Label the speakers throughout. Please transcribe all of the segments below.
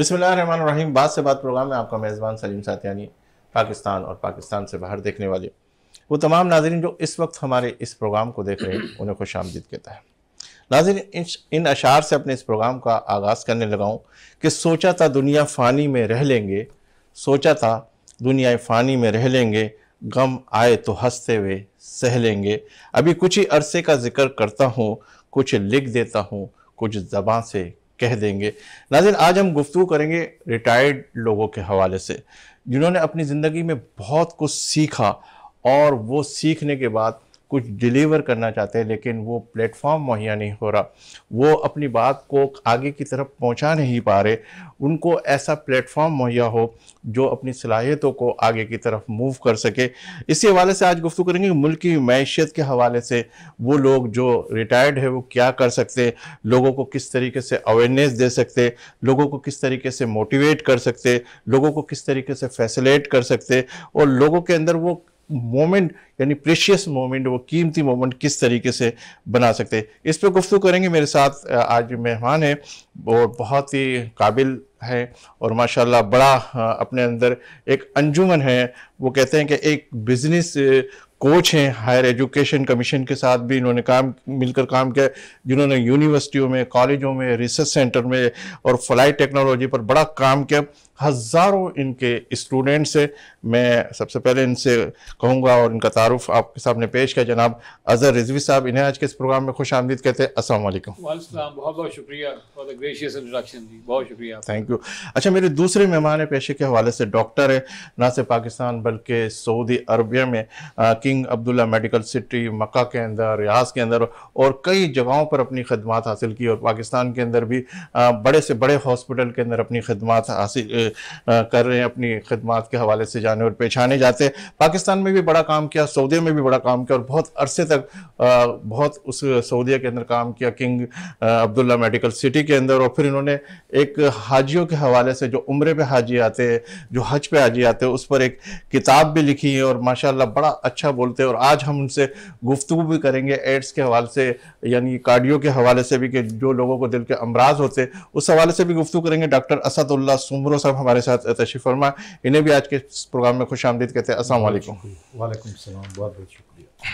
Speaker 1: बिस्मिल्लाहिर्रहमानिर्रहीम। बात से बात प्रोग्राम में आपका मेज़बान सलीम सातियानी, पाकिस्तान और पाकिस्तान से बाहर देखने वाले वो तमाम नाज़रीन जो इस वक्त हमारे इस प्रोग्राम को देख रहे हैं उन्हें खुशामदीद कहता है। नाज़रीन, इन अशार से अपने इस प्रोग्राम का आगाज़ करने लगा हूँ कि सोचा था दुनिया फ़ानी में रह लेंगे, सोचा था दुनिया फ़ानी में रह लेंगे, गम आए तो हंसते हुए सह लेंगे। अभी कुछ ही अरसे का जिक्र करता हूँ, कुछ लिख देता हूँ, कुछ ज़बान से कह देंगे। नाज़रीन, आज हम गुफ्तगू करेंगे रिटायर्ड लोगों के हवाले से, जिन्होंने अपनी ज़िंदगी में बहुत कुछ सीखा और वो सीखने के बाद कुछ डिलीवर करना चाहते हैं, लेकिन वो प्लेटफॉर्म मुहैया नहीं हो रहा, वो अपनी बात को आगे की तरफ पहुंचा नहीं पा रहे। उनको ऐसा प्लेटफॉर्म मुहैया हो जो अपनी सलाहियतों को आगे की तरफ मूव कर सके। इसी हवाले से आज गुफ्तगू करेंगे कि मुल्क की मैशियत के हवाले से वो लोग जो रिटायर्ड है वो क्या कर सकते, लोगों को किस तरीके से अवेयरनेस दे सकते, लोगों को किस तरीके से मोटिवेट कर सकते, लोगों को किस तरीके से फैसिलेट कर सकते, और लोगों के अंदर वो मोमेंट यानी प्रेशियस मोमेंट, वो कीमती मोमेंट किस तरीके से बना सकते। इस पर गुफ्तगू करेंगे। मेरे साथ आज मेहमान है और बहुत ही काबिल है और माशाल्लाह बड़ा अपने अंदर एक अंजुमन है। वो कहते हैं कि एक बिजनेस कोच हैं, हायर एजुकेशन कमीशन के साथ भी इन्होंने मिलकर काम किया, जिन्होंने यूनिवर्सिटियों में, कॉलेजों में, रिसर्च सेंटर में और फ्लाइट टेक्नोलॉजी पर बड़ा काम किया। हज़ारों इनके स्टूडेंट्स हैं। मैं सबसे पहले इनसे कहूँगा और इनका तारुफ आपके सामने पेश किया, जनाब अज़हर रिजवी साहब, इन्हें आज के इस प्रोग्राम में खुश आमदीद कहते हैं। अस्सलाम वालेकुम।
Speaker 2: बहुत बहुत शुक्रिया फॉर द ग्रेशियस इंट्रोडक्शन जी, बहुत शुक्रिया।
Speaker 1: Thank you. अच्छा, मेरे दूसरे मेहमान पेशे के हवाले से डॉक्टर है, ना सिर्फ पाकिस्तान बल्कि सऊदी अरबिया में King Abdullah Medical City Makkah के अंदर, रियाज के अंदर और कई जगहों पर अपनी खदमात हासिल की, और पाकिस्तान के अंदर भी बड़े से बड़े हॉस्पिटल के अंदर अपनी खदमात हासिल कर रहे हैं। अपनी खदमात के हवाले से जाने और पहचाने जाते हैं। पाकिस्तान में भी बड़ा काम किया, सऊदी में भी बड़ा काम किया और बहुत अरसे तक बहुत उस सऊदी के अंदर काम किया, किंग अब्दुल्ला मेडिकल सिटी के अंदर। और फिर इन्होंने एक हाजियों के हवाले से, जो उम्रे पे हाजी आते हैं, जो हज पे हाजी आते हैं, उस पर एक किताब भी लिखी है और माशाल्लाह बड़ा अच्छा बोलते हैं। और आज हम उनसे गुफ्तगू भी करेंगे एड्स के हवाले से, यानी कार्डियो के हवाले से भी, कि जो लोगों को दिल के अमराज होते हैं उस हवाले से भी गुफ्तगू करेंगे। डॉक्टर असदुल्लाह सुमरो साहब हमारे साथ तशरीफ़ फरमा, इन्हें भी आज के प्रोग्राम में खुश आमदीद कहते हैं। अस्सलाम वालेकुम।
Speaker 3: वालेकुम सलाम, बहुत बहुत शुक्रिया।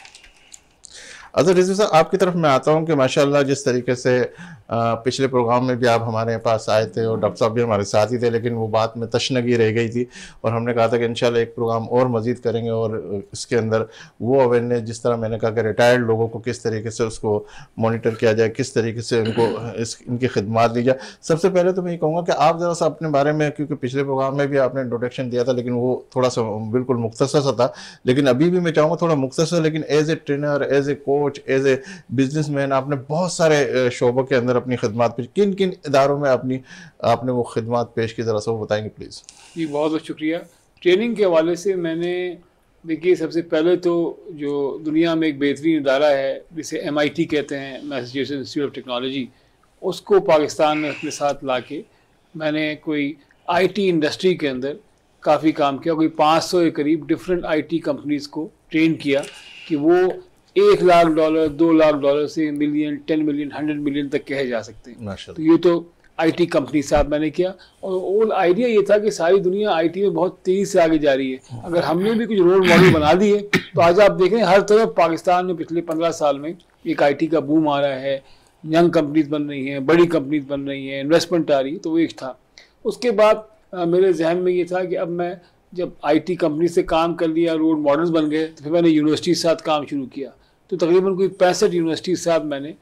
Speaker 1: अज़हर रिजवी साहब, आपकी तरफ मैं आता हूँ कि माशाल्लाह जिस तरीके से पिछले प्रोग्राम में भी आप हमारे पास आए थे और डॉक्टर साहब भी हमारे साथ ही थे, लेकिन वो बात में तशनगी रह गई थी और हमने कहा था कि इंशाल्लाह एक प्रोग्राम और मज़ीद करेंगे और इसके अंदर वो अवेयरनेस, जिस तरह मैंने कहा कि रिटायर्ड लोगों को किस तरीके से उसको मॉनिटर किया जाए, किस तरीके से उनको इनकी खिदमत दी जाए। सबसे पहले तो मैं ये कहूँगा कि आप ज़रा सा अपने बारे में, क्योंकि पिछले प्रोग्राम में भी आपने इंट्रोडक्शन दिया था लेकिन वो थोड़ा सा बिल्कुल मुख्तसर सा था, लेकिन अभी भी मैं चाहूँगा थोड़ा मुख्तसर, लेकिन as a trainer, as a coach, as a businessman आपने बहुत सारे शोबों के अंदर अपनी खिदमत पेश, किन किन इदारों में आपने वो खिदमत पेश की, ज़रा सा वो बताएंगे प्लीज़।
Speaker 2: जी बहुत बहुत शुक्रिया। ट्रेनिंग के हवाले से मैंने, देखिए सबसे पहले तो जो दुनिया में एक बेहतरीन इदारा है जिसे MIT कहते हैं, मैसाचुसेट्स इंस्टीट्यूट ऑफ टेक्नोलॉजी, उसको पाकिस्तान में अपने साथ ला के मैंने कोई IT इंडस्ट्री के अंदर काफ़ी काम किया। कोई 500 के करीब डिफरेंट IT कंपनीज़ को ट्रेन किया कि वो $1 लाख, $2 लाख से मिलियन, 10 मिलियन, 100 मिलियन तक कहे जा सकते हैं। तो ये तो IT कंपनी साथ मैंने किया, और ओल आइडिया ये था कि सारी दुनिया IT में बहुत तेज़ी से आगे जा रही है। अगर हमने भी कुछ रोल मॉडल बना दिए तो आज आप देखें हर तरफ पाकिस्तान में पिछले 15 साल में एक IT का बूम आ रहा है, यंग कंपनीज बन रही हैं, बड़ी कंपनीज बन रही हैं, इन्वेस्टमेंट आ रही है। तो वो एक था। उसके बाद मेरे जहन में ये था कि अब मैं जब IT कंपनी से काम कर लिया, रोल मॉडल्स बन गए, तो फिर मैंने यूनिवर्सिटी के साथ काम शुरू किया। तो तकरीबन कोई 65 यूनिवर्सिटी के साथ मैंने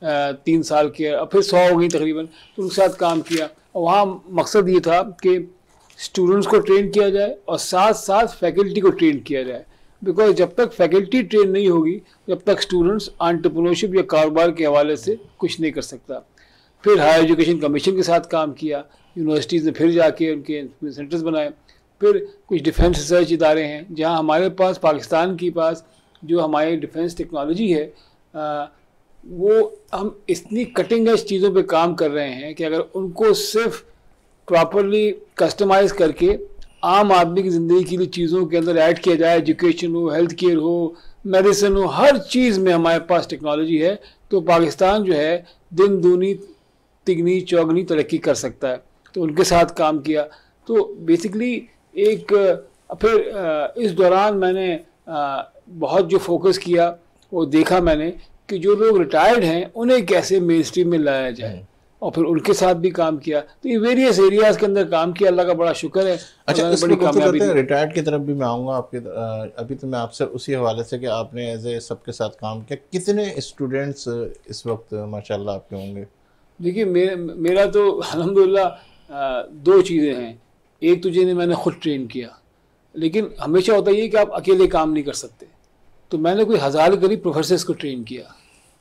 Speaker 2: 3 साल किया, अब फिर 100 हो गई तकरीबन, तो उनके साथ काम किया। और वहाँ मकसद ये था कि स्टूडेंट्स को ट्रेन किया जाए और साथ साथ फैकल्टी को ट्रेन किया जाए, बिकॉज जब तक फैकल्टी ट्रेन नहीं होगी जब तक स्टूडेंट्स एंटरप्रेन्योरशिप या कारोबार के हवाले से कुछ नहीं कर सकता। फिर हायर एजुकेशन कमीशन के साथ काम किया, यूनिवर्सिटीज़ में फिर जाके उनके सेंटर्स बनाए। फिर कुछ डिफेंस रिसर्च इदारे हैं जहाँ हमारे पास, पाकिस्तान के पास जो हमारी डिफेंस टेक्नोलॉजी है, वो हम इतनी कटिंग एज चीज़ों पे काम कर रहे हैं कि अगर उनको सिर्फ प्रॉपरली कस्टमाइज करके आम आदमी की ज़िंदगी के लिए चीज़ों के अंदर ऐड किया जाए, एजुकेशन हो, हेल्थ केयर हो, मेडिसिन हो, हर चीज़ में हमारे पास टेक्नोलॉजी है, तो पाकिस्तान जो है दिन दूनी तिगनी चौगनी तरक्की कर सकता है। तो उनके साथ काम किया। तो बेसिकली एक फिर इस दौरान मैंने बहुत जो फोकस किया वो देखा मैंने कि जो लोग रिटायर्ड हैं उन्हें कैसे मेन स्ट्रीम में लाया जाए, और फिर उनके साथ भी काम किया। तो ये वेरियस एरियाज के अंदर काम किया, अल्लाह का बड़ा शुक्र है।
Speaker 1: अच्छा,
Speaker 2: बड़ी
Speaker 1: इसमें
Speaker 2: कामयाबी दी।
Speaker 1: रिटायर्ड की तरफ भी मैं आऊँगा आपके। अभी तो मैं आपसे उसी हवाले से कि आपने एज ए सबके साथ काम किया, कितने स्टूडेंट्स इस वक्त माशाल्लाह आपके होंगे?
Speaker 2: देखिए मेरा तो अल्हम्दुलिल्लाह दो चीज़ें हैं। एक तो जिन्हें मैंने खुद ट्रेन किया, लेकिन हमेशा होता ये कि आप अकेले काम नहीं कर सकते, तो मैंने कोई 1000 करीब प्रोफेसर्स को ट्रेन किया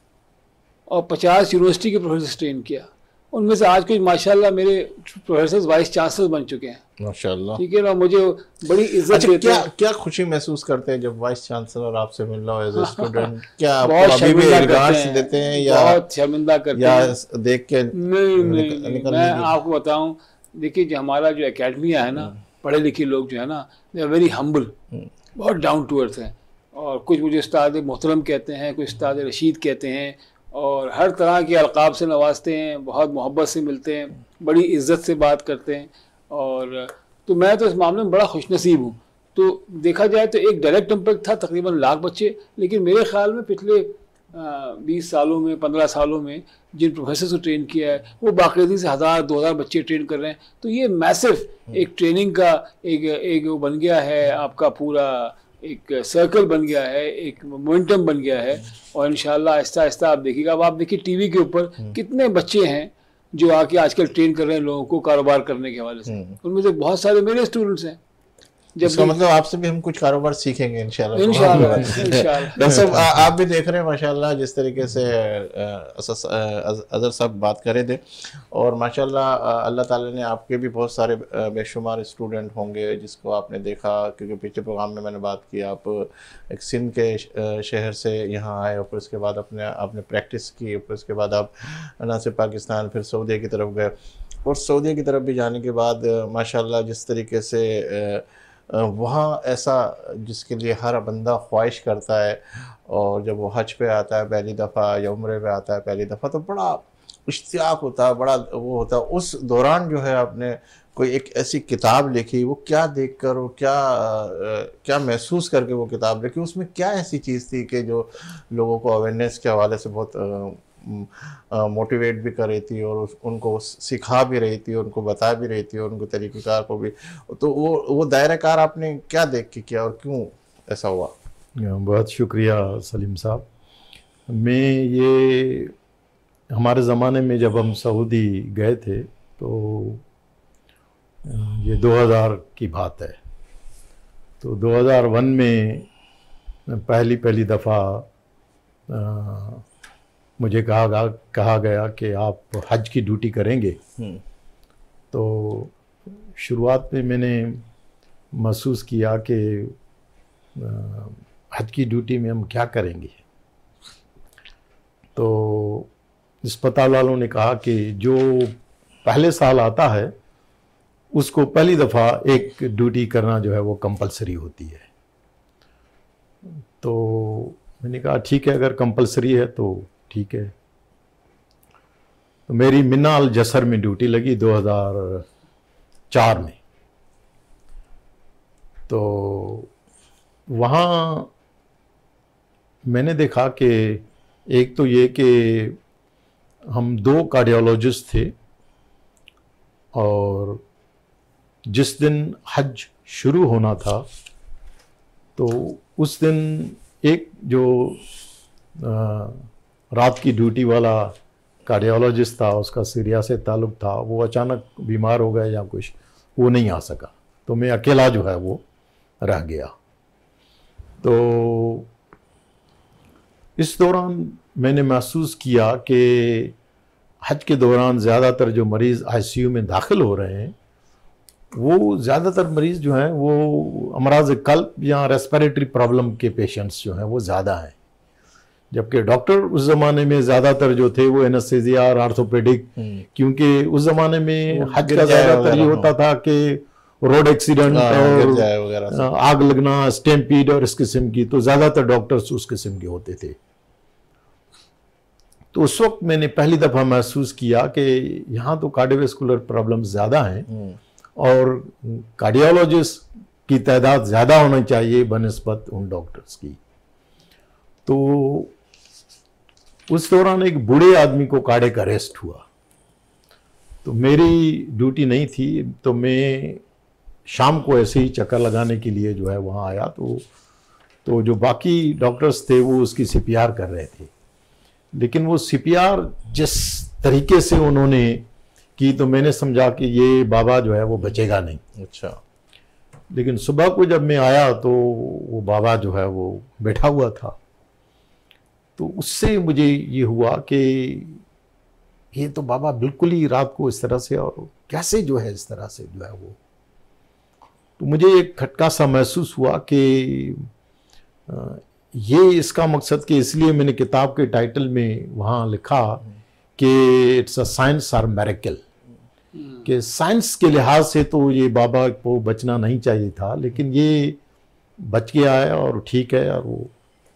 Speaker 2: और 50 यूनिवर्सिटी के प्रोफेसर्स ट्रेन किया। उनमें से आज कोई माशाल्लाह मेरे प्रोफेसर्स वाइस चांसलर बन चुके हैं,
Speaker 1: माशाल्लाह।
Speaker 2: ठीक है ना। मुझे बड़ी इज्जत
Speaker 1: अच्छा,
Speaker 2: देते हैं।
Speaker 1: क्या खुशी महसूस करते हैं जब वाइस चांसलर आपसे मिल रहा हो एज ए स्टूडेंट? क्या आपको
Speaker 2: बहुत
Speaker 1: अभी भी
Speaker 2: शर्मिंदा
Speaker 1: रिगार्ड्स
Speaker 2: करते हैं,
Speaker 1: देते हैं या
Speaker 2: बहुत शर्मिंदा करते
Speaker 1: या
Speaker 2: हैं।
Speaker 1: देख के
Speaker 2: नहीं, मैं आपको बताऊं, देखिए जो हमारा जो एकेडमिया है ना, पढ़े लिखे लोग जो है ना, दे आर वेरी हम्बल, बहुत डाउन टू अर्थ हैं। और कुछ मुझे उस्ताद मोहतरम कहते हैं, कुछ उस्ताद रशीद कहते हैं, और हर तरह के अलकाब से नवाजते हैं, बहुत मोहब्बत से मिलते हैं, बड़ी इज्जत से बात करते हैं। और तो मैं तो इस मामले में बड़ा खुशनसीब हूँ। तो देखा जाए तो एक डायरेक्ट इम्पैक्ट था तकरीबन 1 लाख बच्चे, लेकिन मेरे ख्याल में पिछले 20 सालों में, 15 सालों में जिन प्रोफेसर को ट्रेन किया है वो बाकायदगी से 1000-2000 बच्चे ट्रेन कर रहे हैं। तो ये मैसिव एक ट्रेनिंग का एक वो बन गया है, आपका पूरा एक सर्कल बन गया है, एक मोमेंटम बन गया है। और इंशाल्लाह आहिस्ता आहिस्ता आप देखिएगा। अब आप देखिए टीवी के ऊपर कितने बच्चे हैं जो आके आजकल ट्रेन कर रहे हैं लोगों को कारोबार करने के हवाले से। उनमें से बहुत सारे मेरे स्टूडेंट्स हैं।
Speaker 1: इसका मतलब आपसे भी हम कुछ कारोबार सीखेंगे इंशाल्लाह।
Speaker 2: इंशाल्लाह।
Speaker 1: सब आप भी देख रहे हैं माशाल्लाह जिस तरीके से अजहर साहब बात करे थे, और माशाल्लाह अल्लाह ताला ने आपके भी बहुत सारे बेशुमार स्टूडेंट होंगे जिसको आपने देखा, क्योंकि पिछले प्रोग्राम में मैंने बात की आप एक सिंध के शहर से यहाँ आए और फिर उसके बाद आपने प्रैक्टिस की, फिर उसके बाद आप ना सिर्फ पाकिस्तान फिर सऊदी की तरफ गए, और सऊदी की तरफ भी जाने के बाद माशाल्लाह जिस तरीके से वहाँ ऐसा जिसके लिए हर बंदा ख्वाहिश करता है, और जब वो हज पे आता है पहली दफ़ा या उम्रे पे आता है पहली दफ़ा तो बड़ा इश्तियाक होता है, बड़ा वो होता है। उस दौरान जो है आपने कोई एक ऐसी किताब लिखी, वो क्या देखकर और क्या महसूस करके वो किताब लिखी? उसमें क्या ऐसी चीज़ थी कि जो लोगों को अवेयरनेस के हवाले से बहुत मोटिवेट भी कर रही थी और उनको सिखा भी रही थी, उनको बता भी रही थी, और उनको तरीक़ेकार को भी? तो वो दायरा-कार आपने क्या देख के किया और क्यों ऐसा हुआ?
Speaker 3: बहुत शुक्रिया सलीम साहब। मैं ये हमारे ज़माने में जब हम सऊदी गए थे तो ये 2000 की बात है। तो 2001 में पहली दफ़ा मुझे कहा गया कि आप हज की ड्यूटी करेंगे। तो शुरुआत में मैंने महसूस किया कि हज की ड्यूटी में हम क्या करेंगे। तो अस्पताल वालों ने कहा कि जो पहले साल आता है उसको पहली दफ़ा एक ड्यूटी करना जो है वो कंपलसरी होती है। तो मैंने कहा ठीक है, अगर कंपलसरी है तो ठीक है। तो मेरी मिन्ना अल जसर में ड्यूटी लगी 2004 में। तो वहाँ मैंने देखा कि एक तो ये कि हम 2 कार्डियोलॉजिस्ट थे, और जिस दिन हज शुरू होना था तो उस दिन एक जो रात की ड्यूटी वाला कार्डियोलॉजिस्ट था, उसका सीरिया से ताल्लुक़ था, वो अचानक बीमार हो गया या कुछ, वो नहीं आ सका। तो मैं अकेला जो है वो रह गया। तो इस दौरान मैंने महसूस किया कि हज के दौरान ज़्यादातर जो मरीज़ आईसीयू में दाखिल हो रहे हैं वो ज़्यादातर मरीज़ जो हैं वो अमराज़ क़ल्ब या रेस्पिरेटरी प्रॉब्लम के पेशेंट्स जो हैं वो ज़्यादा हैं, जबकि डॉक्टर उस ज़माने में ज़्यादातर जो थे वो एनेस्थीसिया और आर्थोपेडिक, क्योंकि उस ज़माने में हज का ज़्यादातर ये होता था कि रोड एक्सीडेंट और आग लगना, स्टैम्पीड और इस किस्म की, तो ज़्यादातर डॉक्टर्स उस किस्म के होते थे। तो उस वक्त मैंने पहली दफ़ा महसूस किया कि यहाँ तो कार्डियोवैस्कुलर प्रॉब्लम ज़्यादा हैं और कार्डियोलॉजिस्ट की तादाद ज़्यादा होनी चाहिए बनिस्बत उन डॉक्टर्स की। तो उस दौरान एक बूढ़े आदमी को कार्डियक अरेस्ट हुआ, तो मेरी ड्यूटी नहीं थी, तो मैं शाम को ऐसे ही चक्कर लगाने के लिए जो है वहाँ आया। तो जो बाकी डॉक्टर्स थे वो उसकी सीपीआर कर रहे थे, लेकिन वो सीपीआर जिस तरीके से उन्होंने की तो मैंने समझा कि ये बाबा जो है वो बचेगा नहीं।
Speaker 1: अच्छा।
Speaker 3: लेकिन सुबह को जब मैं आया तो वो बाबा जो है वो बैठा हुआ था। तो उससे मुझे ये हुआ कि ये तो बाबा बिल्कुल ही रात को इस तरह से, और कैसे जो है इस तरह से जो है वो। तो मुझे एक खटका सा महसूस हुआ कि ये इसका मकसद कि इसलिए मैंने किताब के टाइटल में वहाँ लिखा कि इट्स अ साइंस और मिरेकल, कि साइंस के लिहाज से तो ये बाबा को बचना नहीं चाहिए था, लेकिन ये बच गया है और ठीक है। और वो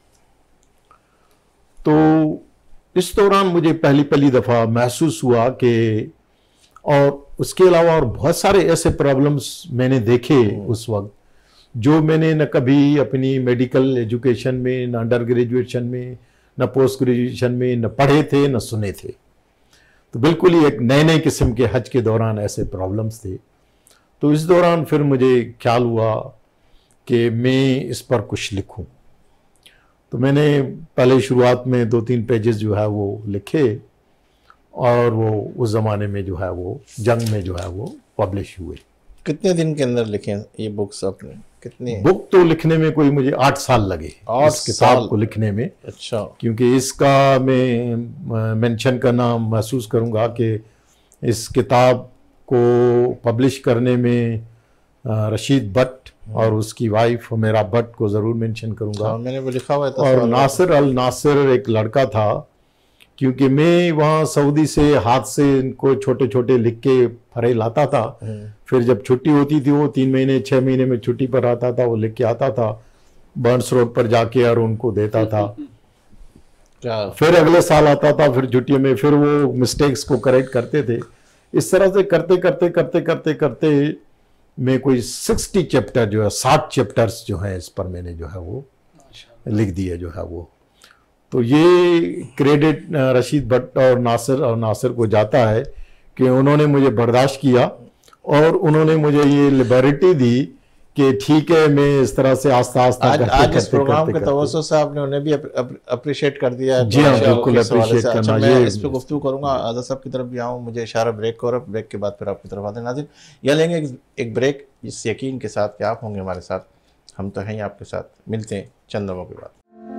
Speaker 3: तो इस दौरान मुझे पहली दफ़ा महसूस हुआ कि, और उसके अलावा और बहुत सारे ऐसे प्रॉब्लम्स मैंने देखे उस वक्त जो मैंने न कभी अपनी मेडिकल एजुकेशन में, न अंडर ग्रेजुएशन में, न पोस्ट ग्रेजुएशन में न पढ़े थे न सुने थे। तो बिल्कुल ही एक नए नए किस्म के हज के दौरान ऐसे प्रॉब्लम्स थे। तो इस दौरान फिर मुझे ख्याल हुआ कि मैं इस पर कुछ लिखूं। तो मैंने पहले शुरुआत में 2-3 पेजेस जो है वो लिखे, और वो उस ज़माने में जो है वो जंग में जो है वो पब्लिश हुए।
Speaker 1: कितने दिन के अंदर लिखे ये बुक्स आपने? कितने?
Speaker 3: बुक तो लिखने में कोई मुझे 8 साल लगे, इस किताब को लिखने में।
Speaker 1: अच्छा।
Speaker 3: क्योंकि इसका मैं मेंशन करना महसूस करूंगा कि इस किताब को पब्लिश करने में रशीद भट्ट और उसकी वाइफ मेरा भट्ट को ज़रूर मेंशन करूंगा।
Speaker 1: मैंने वो लिखा हुआ था।
Speaker 3: और नासिर अल नासिर एक लड़का था, क्योंकि मैं वहाँ सऊदी से हाथ से इनको छोटे छोटे लिख के फरे लाता था। फिर जब छुट्टी होती थी, वो 3 महीने 6 महीने में छुट्टी पर आता था, वो लिख के आता था बर्न्स रोड पर जाके और उनको देता था। फिर अगले साल आता था, फिर छुट्टियों में फिर वो मिस्टेक्स को करेक्ट करते थे। इस तरह से करते करते करते करते करते मैं कोई 60 चैप्टर जो है 60 चैप्टर्स जो है इस पर मैंने जो है वो लिख दिए जो है वो। तो ये क्रेडिट रशीद भट्ट और नासिर को जाता है कि उन्होंने मुझे बर्दाश्त किया और उन्होंने मुझे ये लिबर्टी दी कि ठीक है, मैं इस तरह से आस्ता आस्ता
Speaker 1: आज इस प्रोग्राम के तवज्जो से आपने उन्हें भी अप्रिशिएट कर दिया।
Speaker 3: जी हाँ, बिल्कुल अप्रिशिएट करना।
Speaker 1: मैं इस पे गुफ्तगू करूंगा, आज़ाद साहब की तरफ भी आऊँ, मुझे इशारा ब्रेक को, और ब्रेक के बाद फिर आपकी तरफ आते हैं। नाज़रीन, यह लेंगे एक ब्रेक इस यकीन के साथ कि आप होंगे हमारे साथ, हम तो हैं आपके साथ। मिलते हैं चंद लम्हों के बाद।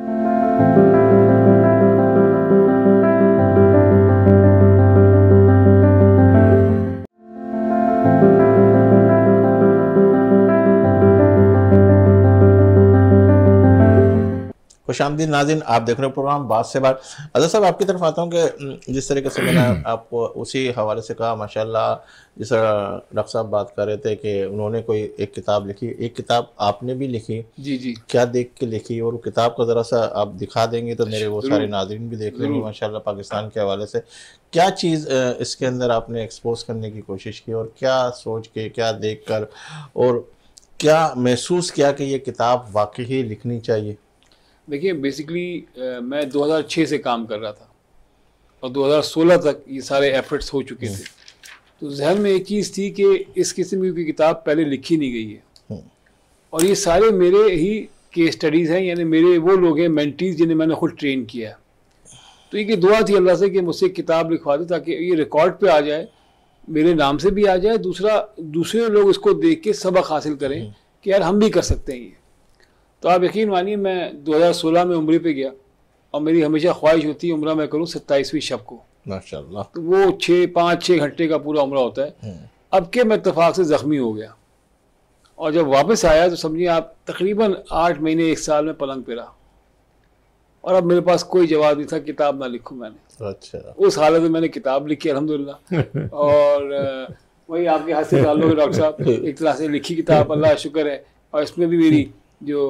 Speaker 1: खुशामदीद नाज़रीन, आप देख रहे हो प्रोग्राम बात से बात। आज़ाद साहब, आपकी तरफ आता हूँ कि जिस तरीके से मैंने आपको उसी हवाले से कहा, माशाल्लाह, जिस तरह डॉक्टर साहब बात कर रहे थे कि उन्होंने कोई एक किताब लिखी, एक किताब आपने भी लिखी।
Speaker 2: जी जी।
Speaker 1: क्या देख के लिखी, और वो किताब को ज़रा सा आप दिखा देंगे तो मेरे वो सारे नाज़रीन भी देख लेंगे माशाल्लाह। पाकिस्तान के हवाले से क्या चीज़ इसके अंदर आपने एक्सपोज करने की कोशिश की, और क्या सोच के, क्या देख कर, और क्या महसूस किया कि ये किताब वाकई ही लिखनी चाहिए?
Speaker 2: देखिए, बेसिकली मैं 2006 से काम कर रहा था और 2016 तक ये सारे एफर्ट्स हो चुके थे। तो जहन में एक चीज़ थी कि इस किस्म की किताब पहले लिखी नहीं गई है, और ये सारे मेरे ही केस स्टडीज़ हैं, यानी मेरे वो लोग हैं मेंटीज जिन्हें मैंने खुद ट्रेन किया। तो ये दुआ थी अल्लाह से कि मुझसे किताब लिखवा दे ताकि ये रिकॉर्ड पे आ जाए, मेरे नाम से भी आ जाए, दूसरे लोग इसको देख के सबक हासिल करें कि यार हम भी कर सकते हैं ये। तो आप यकीन मानिए, मैं 2016 में उम्रे पे गया, और मेरी हमेशा ख्वाहिश होती है उम्रा मैं करूँ 27वीं शब को,
Speaker 1: माशाल्लाह।
Speaker 2: तो वो 5-6 घंटे का पूरा उम्रा होता है। अब के मैं इत्तेफाक से ज़ख्मी हो गया, और जब वापस आया तो समझिए आप तकरीबन 8 महीने 1 साल में पलंग पे रहा, और अब मेरे पास कोई जवाब नहीं था, किताब ना लिखूँ मैंने।
Speaker 1: अच्छा। उस
Speaker 2: हालत में मैंने किताब लिखी अल्हम्दुलिल्लाह। और वही आपके हाथ से डाल लो डॉक्टर साहब, एक तरह से लिखी किताब, अल्लाह शुक्र है। और इसमें भी मेरी जो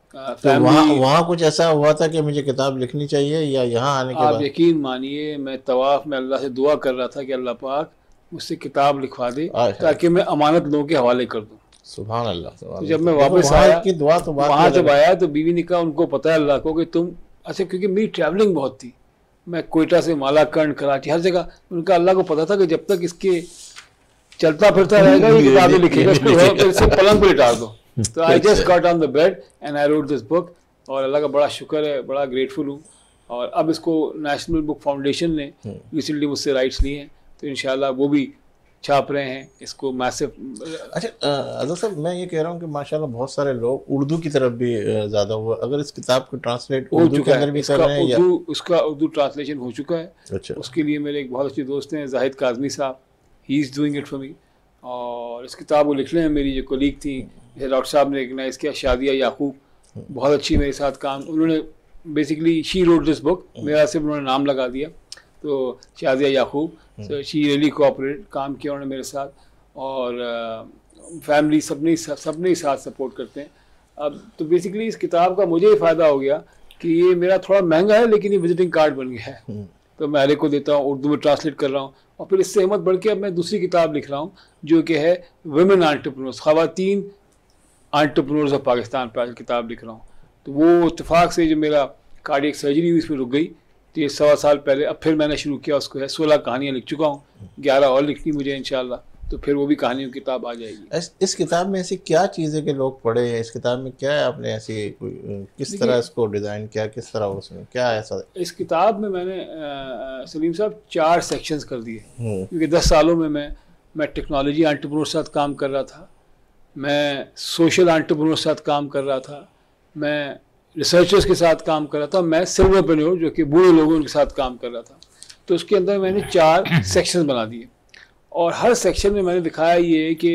Speaker 1: तो वहाँ कुछ ऐसा हुआ था कि मुझे किताब लिखनी चाहिए या यहाँ आने के बाद?
Speaker 2: आप यकीन मानिए, मैं तवाफ में अल्लाह से दुआ कर रहा था कि अल्लाह पाक मुझसे किताब लिखवा दे ताकि मैं अमानत लोगों के हवाले कर दूँ।
Speaker 1: सुभान अल्लाह।
Speaker 2: तो जब मैं वापस आया
Speaker 1: की दुआ तो
Speaker 2: वहाँ जब आया तो बीवी ने कहा, उनको पता है अल्लाह को कि तुम अच्छा, क्योंकि मेरी ट्रैवलिंग बहुत थी, मैं कोयटा से मालाकंड, कराची, हर जगह, उनका अल्लाह को पता था कि जब तक इसके चलता फिरता रहेगा ये किताबें लिखेगा, इसको पलंग पर लिटा दो। तो I just got on the bed and I wrote this book, और अल्लाह का बड़ा शुक्र है, बड़ा ग्रेटफुल हूँ। और अब इसको नेशनल बुक फाउंडेशन ने रिसेंटली मुझसे राइट्स लिए हैं, तो इंशाल्लाह वो भी छाप रहे हैं इसको मैसिव।
Speaker 1: अच्छा अज़हर साहब, मैं ये कह रहा हूँ कि माशाल्लाह बहुत सारे लोग उर्दू की तरफ भी ज़्यादा हुआ, अगर इस किताब को ट्रांसलेट उर्दू के अंदर भी कर रहे हैं या
Speaker 2: उसका उर्दू ट्रांसलेशन हो चुका है।
Speaker 1: अच्छा,
Speaker 2: उसके लिए मेरे एक बहुत अच्छे दोस्त हैं जाहिद काज़मी साहब, he is doing it for me. और इस किताब को लिखने में मेरी जो कोलीग थी, जैसे डॉक्टर साहब ने रिकगनाइज़ किया, शादिया याकूब, बहुत अच्छी मेरे साथ काम, उन्होंने basically she wrote this book, मेरा सिर्फ उन्होंने नाम लगा दिया। तो Shadia Yaqoob, she really cooperate, काम किया उन्होंने मेरे साथ, और फैमिली सबने ही साथ सपोर्ट करते हैं। अब तो बेसिकली इस किताब का मुझे ही फ़ायदा हो गया कि ये मेरा थोड़ा महंगा है लेकिन ये विजिटिंग कार्ड बन गया है। तो मैं हर एक को देता हूँ, उर्दू में ट्रांसलेट कर रहा हूँ, और फिर इससे हिम्मत बढ़ के अब मैं दूसरी किताब लिख रहा हूँ जो कि है वुमेन एंटरप्रेन्योर्स, ख़वातीन एंटरप्रेन्योर्स ऑफ पाकिस्तान पर किताब लिख रहा हूँ। तो वो इत्तेफाक से जो मेरा कार्डियक सर्जरी हुई इसमें रुक गई, तो ये 1.25 साल पहले अब फिर मैंने शुरू किया उसको, है 16 कहानियाँ लिख चुका हूँ, 11 और लिखनी मुझे इंशाल्लाह, तो फिर वो भी कहानियों की किताब आ जाएगी।
Speaker 1: इस किताब में ऐसी क्या चीज़ है कि लोग पढ़े हैं? इस किताब में क्या है, आपने ऐसी किस तरह इसको डिज़ाइन किया, किस तरह उसमें क्या है ऐसा?
Speaker 2: इस किताब में मैंने सलीम साहब 4 सेक्शंस कर दिए, क्योंकि 10 सालों में मैं टेक्नोलॉजी एंटरप्रेन्योर साथ काम कर रहा था, मैं सोशल एंटरप्रेन्योर साथ काम कर रहा था, मैं रिसर्चर्स के साथ काम कर रहा था, मैं सिल्वरप्रेन्योर जो कि बूढ़े लोगों के साथ काम कर रहा था। तो उसके अंदर मैंने 4 सेक्शन बना दिए, और हर सेक्शन में मैंने दिखाया ये कि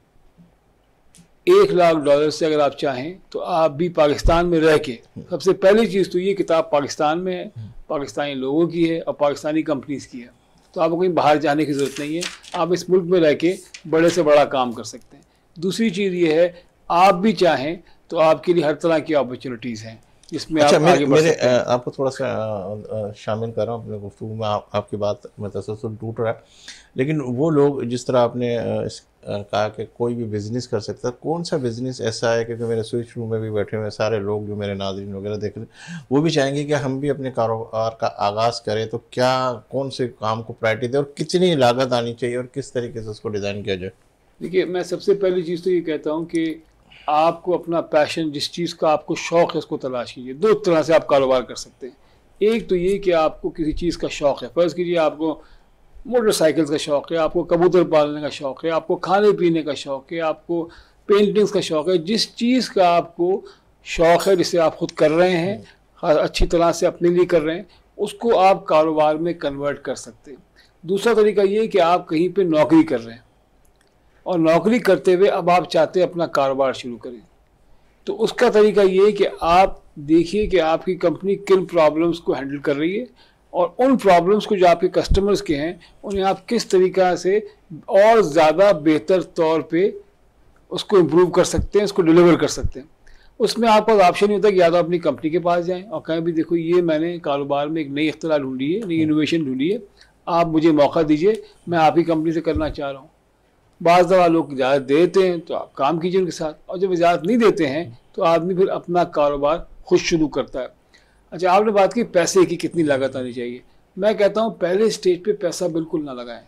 Speaker 2: $1 लाख से अगर आप चाहें तो आप भी पाकिस्तान में रह के, सबसे पहली चीज़ तो ये किताब पाकिस्तान में है, पाकिस्तानी लोगों की है और पाकिस्तानी कंपनीज की है, तो आपको कहीं बाहर जाने की ज़रूरत नहीं है, आप इस मुल्क में रह के बड़े से बड़ा काम कर सकते हैं। दूसरी चीज़ ये है, आप भी चाहें तो आपके लिए हर तरह की अपॉर्चुनिटीज़ हैं जिसमें
Speaker 1: अच्छा,
Speaker 2: आप आगे बढ़ सकते हैं।
Speaker 1: आपको थोड़ा सा शामिल कर रहा हूँ अपने गुफ्तगू में, आपकी बात में तसलसल टूट रहा है, लेकिन वो लोग जिस तरह आपने कहा कि कोई भी बिज़नेस कर सकता है, कौन सा बिज़नेस ऐसा है, क्योंकि मेरे स्विच रूम में भी बैठे हुए सारे लोग जो मेरे नाज़रीन वगैरह देख रहे हैं, वो भी चाहेंगे कि हम भी अपने कारोबार का आगाज़ करें, तो क्या कौन से काम को प्रायोरिटी दें और कितनी लागत आनी चाहिए और किस तरीके से उसको डिज़ाइन किया जाए?
Speaker 2: देखिए, मैं सबसे पहली चीज़ तो ये कहता हूँ कि आपको अपना पैशन, जिस चीज़ का आपको शौक़ है, उसको तलाश कीजिए। 2 तरह से आप कारोबार कर सकते हैं। एक तो ये कि आपको किसी चीज़ का शौक़ है, फ़र्ज़ कीजिए आपको मोटरसाइकिल्स का शौक़ है, आपको कबूतर पालने का शौक़ है, आपको खाने पीने का शौक़ है, आपको पेंटिंग्स का शौक़ है, जिस चीज़ का आपको शौक़ है, जिसे आप खुद कर रहे हैं, अच्छी तरह से अपने लिए कर रहे हैं, उसको आप कारोबार में कन्वर्ट कर सकते हैं। दूसरा तरीका ये कि आप कहीं पे नौकरी कर रहे हैं और नौकरी करते हुए अब आप चाहते हैं अपना कारोबार शुरू करें, तो उसका तरीका ये है कि आप देखिए कि आपकी कंपनी किन प्रॉब्लम्स को हैंडल कर रही है, और उन प्रॉब्लम्स को जो आपके कस्टमर्स के हैं उन्हें आप किस तरीक़ा से और ज़्यादा बेहतर तौर पे उसको इम्प्रूव कर सकते हैं, उसको डिलीवर कर सकते हैं। उसमें आपका ऑप्शन ये होता है कि या तो अपनी कंपनी के पास जाएं और कहें भी देखो ये मैंने कारोबार में एक नई इख्तिरार ढूंढी है, नई इनोवेशन ढूंढी है, आप मुझे मौका दीजिए, मैं आप ही कंपनी से करना चाह रहा हूँ। बाज़ दफ़ा लोग इजाज़त देते हैं तो आप काम कीजिए उनके साथ, और जब इजाज़त नहीं देते हैं तो आदमी फिर अपना कारोबार खुद शुरू करता है। अच्छा, आपने बात की पैसे की कितनी लागत आनी चाहिए। मैं कहता हूँ पहले स्टेज पे पैसा बिल्कुल ना लगाएं।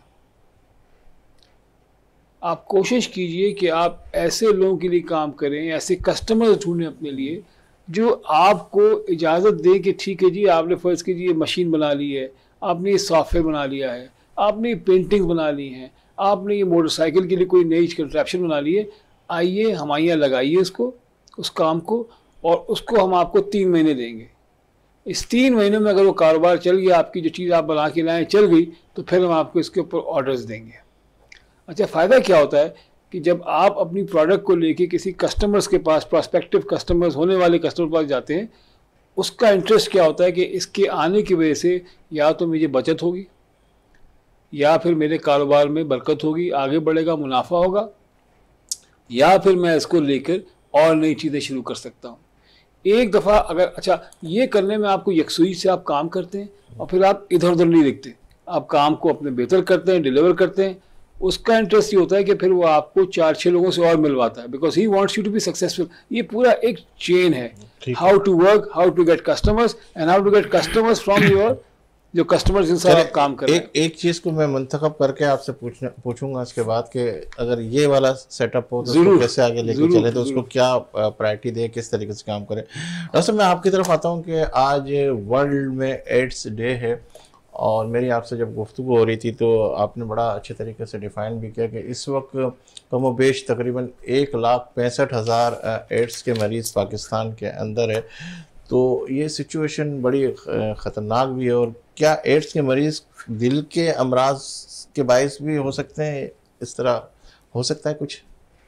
Speaker 2: आप कोशिश कीजिए कि आप ऐसे लोगों के लिए काम करें, ऐसे कस्टमर्स ढूंढें अपने लिए जो आपको इजाज़त दे कि ठीक है जी, आपने फ़र्ज़ कीजिए मशीन बना ली है, आपने ये सॉफ्टवेयर बना लिया है, आपने पेंटिंग बना ली हैं, आपने ये मोटरसाइकिल के लिए कोई नई कंट्रैप्शन बना ली है, आइए हमाइयाँ लगाइए उसको, उस काम को, और उसको हम आपको 3 महीने देंगे। इस 3 महीने में अगर वो कारोबार चल गया, आपकी जो चीज़ आप बना के लाएँ चल गई, तो फिर हम आपको इसके ऊपर ऑर्डर्स देंगे। अच्छा, फ़ायदा क्या होता है कि जब आप अपनी प्रोडक्ट को लेके किसी कस्टमर्स के पास, प्रॉस्पेक्टिव कस्टमर्स, होने वाले कस्टमर के पास जाते हैं, उसका इंटरेस्ट क्या होता है कि इसके आने की वजह से या तो मुझे बचत होगी, या फिर मेरे कारोबार में बरकत होगी, आगे बढ़ेगा, मुनाफा होगा, या फिर मैं इसको लेकर और नई चीज़ें शुरू कर सकता हूँ। एक दफ़ा अगर अच्छा ये करने में आपको यकसुई से आप काम करते हैं और फिर आप इधर उधर नहीं देखते, आप काम को अपने बेहतर करते हैं, डिलीवर करते हैं, उसका इंटरेस्ट ये होता है कि फिर वो आपको 4-6 लोगों से और मिलवाता है, because he wants you to be successful. ये पूरा एक चेन है, how to work, how to get customers and how to get customers from your जो कस्टमर्स जिनसे आप काम कर रहे हैं।
Speaker 1: एक चीज को मैं मुंतखब करके आपसे पूछूंगा इसके बाद कि अगर ये वाला सेटअप हो तो उसको कैसे आगे लेके चले, तो उसको क्या प्रायोरिटी दे, किस तरीके से काम करें। वैसे मैं आपकी तरफ आता हूँ कि आज वर्ल्ड में एड्स डे है, और मेरी आपसे जब गुफ्तगू हो रही थी तो आपने बड़ा अच्छे तरीके से डिफ़ाइन भी किया कि इस वक्त कमोबेश तकरीबन 1,65,000 एड्स के मरीज़ पाकिस्तान के अंदर है। तो ये सिचुएशन बड़ी ख़तरनाक भी है। और क्या एड्स के मरीज़ दिल के अमराज के बायस भी हो सकते हैं, इस तरह हो सकता है कुछ?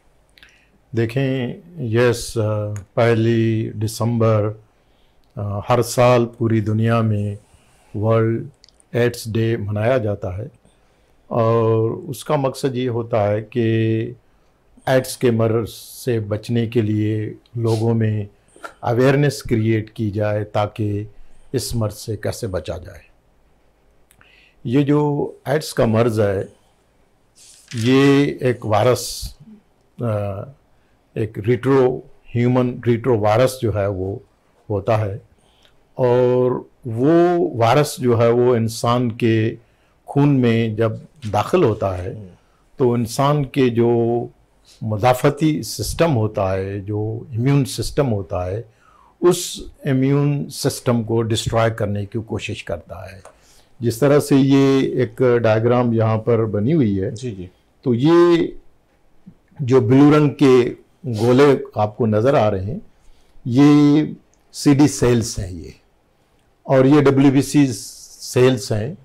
Speaker 3: देखें, यस, 1 दिसंबर हर साल पूरी दुनिया में वर्ल्ड एड्स डे मनाया जाता है, और उसका मकसद ये होता है कि एड्स के मर्ज से बचने के लिए लोगों में अवेयरनेस क्रिएट की जाए ताकि इस मर्ज से कैसे बचा जाए। ये जो एड्स का मर्ज है ये एक वायरस, एक ह्यूमन रिट्रो वायरस जो है वो होता है, और वो वायरस जो है वो इंसान के खून में जब दाखिल होता है तो इंसान के जो मुदाफ़ती सिस्टम होता है, जो इम्यून सिस्टम होता है, उस इम्यून सिस्टम को डिस्ट्रॉय करने की कोशिश करता है। जिस तरह से ये एक डायग्राम यहाँ पर बनी हुई है
Speaker 1: जी जी,
Speaker 3: तो ये जो ब्लू रंग के गोले आपको नज़र आ रहे हैं ये CD सेल्स हैं ये, और ये WBC सेल्स हैं।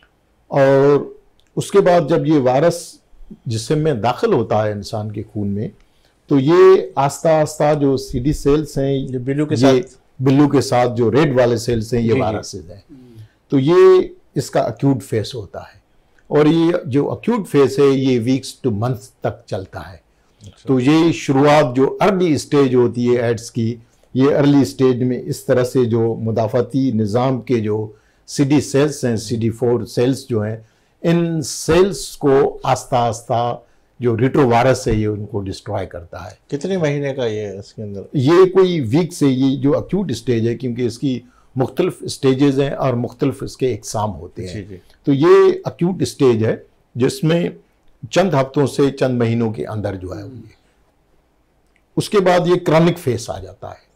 Speaker 3: और उसके बाद जब ये वायरस जिस्म में दाखिल होता है इंसान के खून में, तो ये आस्ता आस्ता जो CD सेल्स हैं, ये बिल्लू के साथ जो रेड वाले सेल्स हैं, ये वायरसेस हैं। तो ये इसका अक्यूट फेस होता है, और ये जो अक्यूट फेस है ये वीक्स टू मंथ तक चलता है। तो ये शुरुआत जो अर्ली स्टेज होती है एड्स की, ये अर्ली स्टेज में इस तरह से जो मुदाफ़ती निज़ाम के जो CD सेल्स हैं, CD4 सेल्स जो हैं, इन सेल्स को आस्ता आस्ता जो रिट्रोवायरस है ये उनको डिस्ट्रॉय करता है।
Speaker 1: कितने महीने का ये है इसके अंदर?
Speaker 3: ये कोई वीक से, ये जो अक्यूट स्टेज है, क्योंकि इसकी मुख्तलिफ स्टेजेस हैं और मुख्तलिफ इसके एग्जाम होते हैं।
Speaker 1: जी।
Speaker 3: तो ये अक्यूट स्टेज है जिसमें चंद हफ्तों से चंद महीनों के अंदर जो है ये, उसके बाद ये क्रॉनिक फेस आ जाता है।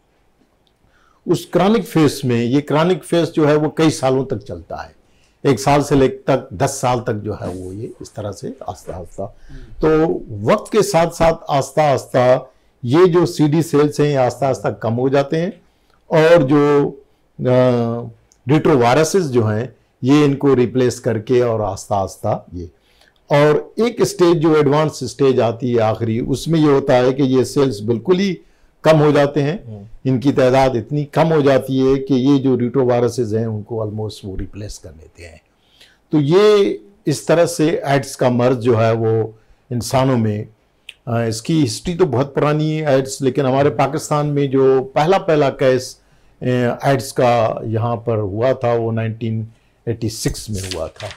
Speaker 3: उस क्रॉनिक फेस में, ये क्रॉनिक फेस जो है वो कई सालों तक चलता है, 1 साल से लेकर 10 साल तक जो है वो ये इस तरह से आस्ता आस्ता। तो वक्त के साथ साथ आस्ता आस्ता ये जो CD सेल्स हैं आस्ता आस्ता कम हो जाते हैं, और जो रिट्रोवायरसेस जो हैं ये इनको रिप्लेस करके, और आस्ता आस्ता ये, और एक स्टेज जो एडवांस स्टेज आती है आखिरी, उसमें ये होता है कि ये सेल्स बिल्कुल ही कम हो जाते हैं, इनकी तादाद इतनी कम हो जाती है कि ये जो रिट्रोवायरसेस हैं उनको ऑलमोस्ट वो रिप्लेस कर लेते हैं। तो ये इस तरह से एड्स का मर्ज जो है वो इंसानों में, इसकी हिस्ट्री तो बहुत पुरानी है एड्स, लेकिन हमारे पाकिस्तान में जो पहला केस एड्स का यहाँ पर हुआ था वो 1986 में हुआ था।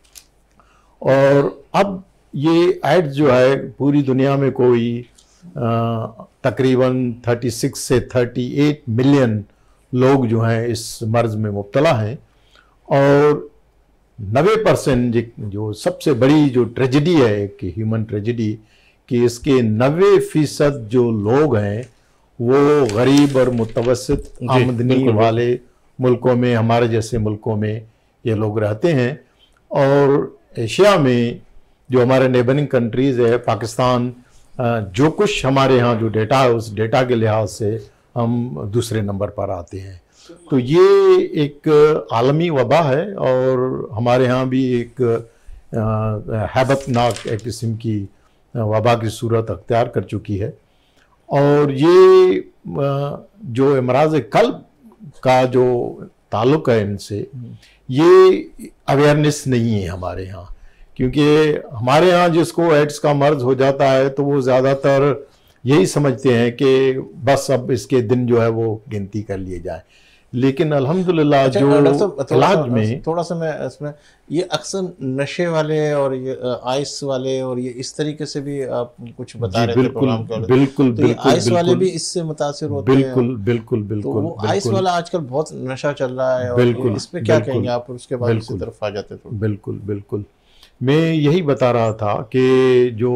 Speaker 3: और अब ये एड्स जो है पूरी दुनिया में कोई तकरीबन 36 से 38 मिलियन लोग जो हैं इस मर्ज में मुब्तला हैं, और 90% जो सबसे बड़ी जो ट्रेजेडी है कि ह्यूमन ट्रेजेडी, कि इसके 90% जो लोग हैं वो गरीब और मुतवस्सित आमदनी वाले मुल्कों में, हमारे जैसे मुल्कों में ये लोग रहते हैं। और एशिया में जो हमारे नेबरिंग कंट्रीज़ है, पाकिस्तान, जो कुछ हमारे यहाँ जो डेटा है उस डेटा के लिहाज से हम दूसरे नंबर पर आते हैं। तो ये एक आलमी वबा है, और हमारे यहाँ भी एक हैबतनाक एक किस्म की वबा की सूरत अख्तियार कर चुकी है। और ये जो अमराज कल्ब का जो ताल्लुक़ है इनसे, ये अवेयरनेस नहीं है हमारे यहाँ, क्योंकि हमारे यहाँ जिसको एड्स का मर्ज हो जाता है तो वो ज़्यादातर यही समझते हैं कि बस अब इसके दिन जो है वो गिनती कर लिए जाए। लेकिन अल्हम्दुलिल्लाह जो इलाज में
Speaker 1: थोड़ा सा मैं इसमें ये अक्सर नशे वाले और ये आइस वाले और ये इस तरीके से भी आप कुछ बता रहे थे प्रोग्राम के वाले,
Speaker 3: बिल्कुल
Speaker 1: तो
Speaker 3: बिल्कुल
Speaker 1: आइस वाले भी इससे मुतासिर होते हैं।
Speaker 3: बिल्कुल बिल्कुल
Speaker 1: तो
Speaker 3: बिल्कुल
Speaker 1: वो आइस वाला आजकल बहुत नशा चल रहा है, और इस पे क्या कहेंगे आप, और उसके बाद इसी तरफ आ जाते हैं।
Speaker 3: बिल्कुल बिल्कुल, मैं यही बता रहा था कि जो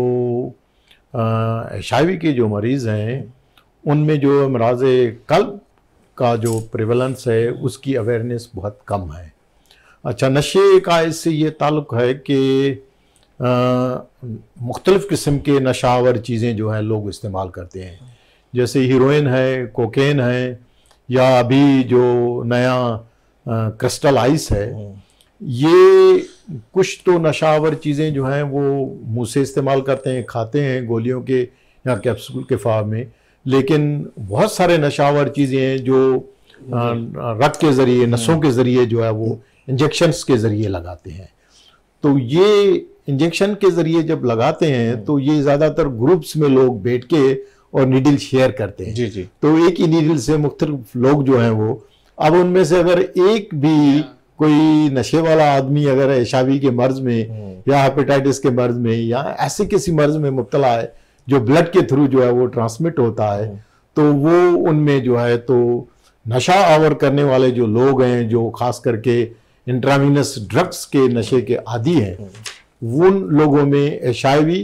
Speaker 3: HIV के जो मरीज़ हैं उनमें जो अमराज़ क़ल्ब का जो प्रेवलेंस है उसकी अवेयरनेस बहुत कम है। अच्छा, नशे का इससे ये ताल्लुक़ है कि मुख्तलिफ़ किस्म के नशावर चीज़ें जो हैं लोग इस्तेमाल करते हैं, जैसे हीरोइन है, कोकेन है, या अभी जो नया क्रिस्टल आइस है, ये कुछ तो नशावर चीज़ें जो हैं वो मुंह से इस्तेमाल करते हैं, खाते हैं गोलियों के या कैप्सूल के फॉर्म में, लेकिन बहुत सारे नशावर चीज़ें हैं जो रक्त के ज़रिए, नसों के ज़रिए जो है वो इंजेक्शन्स के ज़रिए लगाते हैं। तो ये इंजेक्शन के ज़रिए जब लगाते हैं तो ये ज़्यादातर ग्रुप्स में लोग बैठ के और नीडल शेयर करते हैं।
Speaker 1: जी जी।
Speaker 3: तो एक ही नीडल से मुख्तलिफ लोग जो हैं वो, अब उनमें से अगर एक भी कोई नशे वाला आदमी अगर HIV के मर्ज में या हेपेटाइटिस के मर्ज में या ऐसे किसी मर्ज में मुब्तला है जो ब्लड के थ्रू जो है वो ट्रांसमिट होता है, तो वो उनमें जो है तो नशा आवर करने वाले जो लोग हैं, जो खास करके इंट्रावीनस ड्रग्स के नशे के आदी हैं, उन लोगों में HIV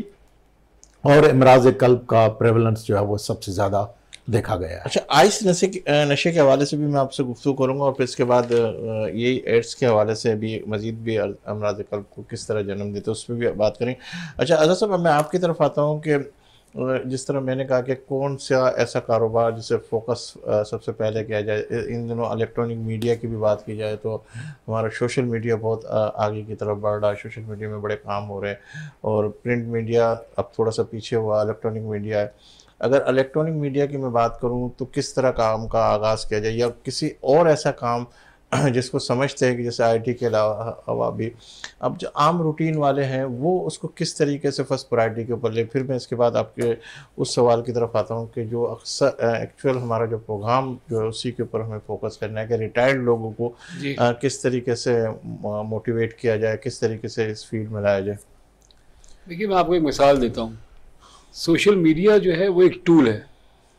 Speaker 3: और अमराज़ क़ल्ब का प्रेवलेंस जो है वो सबसे ज़्यादा देखा गया है।
Speaker 1: अच्छा, आइस नशे के हवाले से भी मैं आपसे गुफ्तगू करूंगा, और फिर इसके बाद यही एड्स के हवाले से भी मज़ीद भी अमराज़ क़ल्ब को किस तरह जन्म देते हैं उस पर भी बात करेंगे। अच्छा अज़हर साहब, मैं आपकी तरफ आता हूँ कि जिस तरह मैंने कहा कि कौन सा ऐसा कारोबार जिसे फोकस सबसे पहले किया जाए, इन दिनों इलेक्ट्रॉनिक मीडिया की भी बात की जाए तो हमारा सोशल मीडिया बहुत आगे की तरफ बढ़ रहा है, सोशल मीडिया में बड़े काम हो रहे हैं, और प्रिंट मीडिया अब थोड़ा सा पीछे हुआ, इलेक्ट्रॉनिक मीडिया है। अगर इलेक्ट्रॉनिक मीडिया की मैं बात करूं तो किस तरह काम का आगाज़ किया जाए, या किसी और ऐसा काम जिसको समझते हैं कि जैसे IT के अलावा भी अब जो आम रूटीन वाले हैं वो उसको किस तरीके से फर्स्ट प्रायोरिटी के ऊपर ले। फिर मैं इसके बाद आपके उस सवाल की तरफ आता हूं कि जो अक्सर एक्चुअल हमारा जो प्रोग्राम जो है उसी के ऊपर हमें फोकस करना है कि रिटायर्ड लोगों को किस तरीके से मोटिवेट किया जाए, किस तरीके से इस फील्ड में लाया जाए।
Speaker 2: देखिए, मैं आपको एक मिसाल देता हूँ। सोशल मीडिया जो है वो एक टूल है।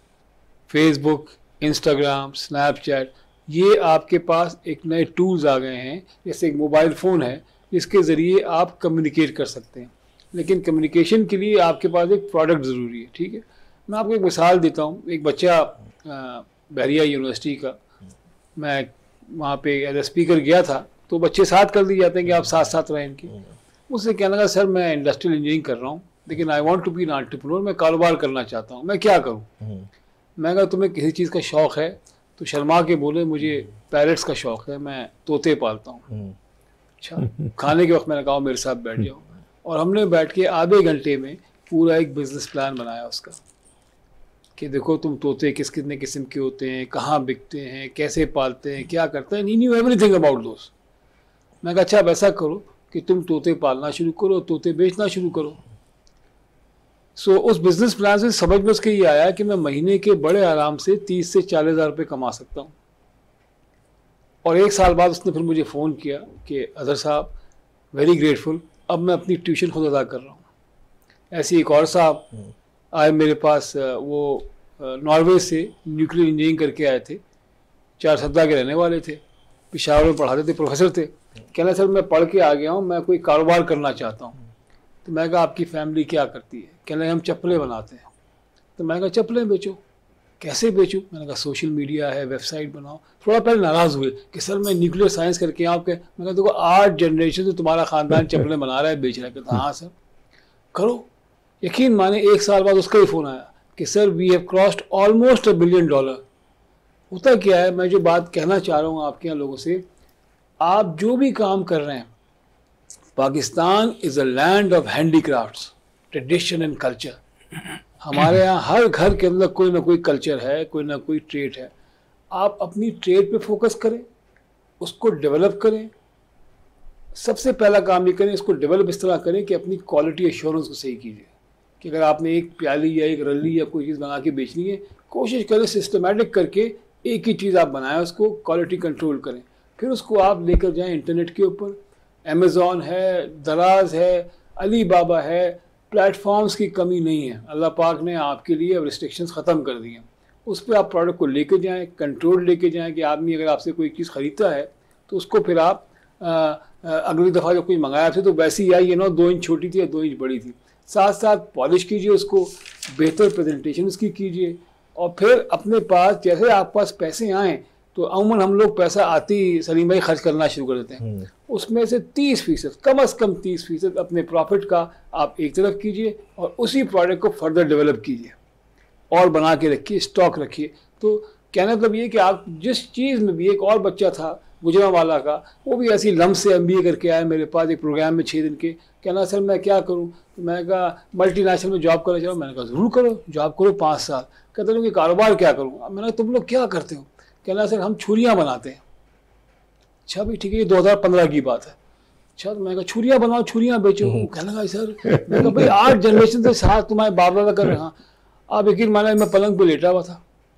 Speaker 2: फेसबुक, इंस्टाग्राम, स्नैपचैट, ये आपके पास एक नए टूल्स आ गए हैं। जैसे एक मोबाइल फ़ोन है जिसके ज़रिए आप कम्युनिकेट कर सकते हैं, लेकिन कम्युनिकेशन के लिए आपके पास एक प्रोडक्ट ज़रूरी है। ठीक है, मैं आपको एक मिसाल देता हूँ। एक बच्चा बहरिया यूनिवर्सिटी का, मैं वहाँ पे एज ए स्पीकर गया था, तो बच्चे साथ कर दिए जाते हैं कि आप साथ साथ रहें इनके। मुझसे कहने लगा, सर मैं इंडस्ट्रियल इंजीनियरिंग कर रहा हूँ, लेकिन I want to be an entrepreneur, मैं कारोबार करना चाहता हूँ, मैं क्या करूँ। मैं कहा, तुम्हें किसी चीज़ का शौक़ है? तो शर्मा के बोले, मुझे पैरट्स का शौक़ है, मैं तोते पालता हूँ। अच्छा, खाने के वक्त मैंने कहा मेरे साथ बैठ जाओ, और हमने बैठ के आधे घंटे में पूरा एक बिज़नेस प्लान बनाया उसका, कि देखो तुम तोते कितने किस्म के होते हैं, कहाँ बिकते हैं, कैसे पालते हैं, क्या करते हैं। He knew everything about those. मैं कहा, अच्छा अब ऐसा करो कि तुम तोते पालना शुरू करो, तोते बेचना शुरू करो। सो उस बिज़नेस प्लान से समझ में उसके ये आया कि मैं महीने के बड़े आराम से 30 से 40 हज़ार रुपये कमा सकता हूँ। और 1 साल बाद उसने फिर मुझे फ़ोन किया कि अज़हर साहब, वेरी ग्रेटफुल, अब मैं अपनी ट्यूशन खुद अदा कर रहा हूँ। ऐसे एक और साहब आए मेरे पास, वो नॉर्वे से न्यूक्लियर इंजीनियरिंग करके आए थे, 4 के रहने वाले थे, पेशावर में पढ़ाते थे, प्रोफेसर थे। कहना, सर मैं पढ़ के आ गया हूँ, मैं कोई कारोबार करना चाहता हूँ। तो मैं कहा, आपकी फैमिली क्या करती है? कहने, हम चप्पलें बनाते हैं। तो मैंने कहा, चप्पलें बेचो? कैसे बेचूं? मैंने कहा, सोशल मीडिया है, वेबसाइट बनाओ। थोड़ा पहले नाराज़ हुए कि सर मैं न्यूक्लियर साइंस करके आऊँ। मैं कहा, देखो 8 जनरेशन से तुम्हारा ख़ानदान चप्पलें बना रहा है, बेच रहा है। कहता, हाँ सर करो। यकीन माने 1 साल बाद उसका ही फ़ोन आया कि sir we have crossed almost $1 billion. होता क्या है, मैं जो बात कहना चाह रहा हूँ आपके यहाँ लोगों से, आप जो भी काम कर रहे हैं, Pakistan is a land of handicrafts, tradition and culture. हमारे यहाँ हर घर के अंदर कोई ना कोई कल्चर है, कोई ना कोई ट्रेड है। आप अपनी ट्रेड पे फोकस करें, उसको डेवलप करें। सबसे पहला काम ये करें, इसको डेवलप इस तरह करें कि अपनी क्वालिटी एश्योरेंस को सही कीजिए कि अगर आपने एक प्याली या एक रल्ली या कोई चीज़ बना के बेचनी है, कोशिश करें सिस्टमेटिक करके एक ही चीज़ आप बनाएं, उसको क्वालिटी कंट्रोल करें, फिर उसको आप लेकर जाएं इंटरनेट के ऊपर। अमेज़ॉन है, दराज है, अली बाबा है, प्लेटफॉर्म्स की कमी नहीं है। अल्लाह पाक ने आपके लिए अब रिस्ट्रिक्शंस ख़त्म कर दी हैं। उस पर आप प्रोडक्ट को लेकर जाएं, कंट्रोल लेके जाएं कि आदमी अगर आपसे कोई चीज़ ख़रीदता है तो उसको फिर आप अगली दफ़ा जब कोई मंगाया था तो वैसी आई है ना, 2 इंच छोटी थी या 2 इंच बड़ी थी। साथ साथ पॉलिश कीजिए उसको, बेहतर प्रेजेंटेशन उसकी कीजिए, और फिर अपने पास जैसे आप पास पैसे आएँ तो अमूमन हम लोग पैसा आते ही सलीम भाई खर्च करना शुरू कर देते हैं। उसमें से 30% कम से कम 30% अपने प्रॉफिट का आप एक तरफ कीजिए और उसी प्रोडक्ट को फर्दर डेवलप कीजिए और बना के रखिए, स्टॉक रखिए। तो कहना मतलब ये कि आप जिस चीज़ में भी, एक और बच्चा था गुजरांवाला का, वो भी ऐसी लम्ब से MBA करके आया मेरे पास एक प्रोग्राम में 6 दिन के, कहना सर मैं क्या करूं, तो मैंने कहा मल्टीनेशनल में जॉब करना चाहूँ। मैंने कहा ज़रूर करो, जॉब करो 5 साल। कहते हैं कि कारोबार क्या करूँ। मैंने कहा तुम लोग क्या करते हो। कहना सर हम छुरियाँ बनाते हैं। अच्छा भाई ठीक है, ये 2015 की बात है। अच्छा, तो मैंने कहा छुरियाँ बनाओ, छुरियाँ बेचो। कहने लगा सर, मैंने कहा भाई 8 जनरेशन से साथ तुम्हारे बाप दादा कर रहे हैं। आप यकीन माना मैं पलंग पे लेटा हुआ था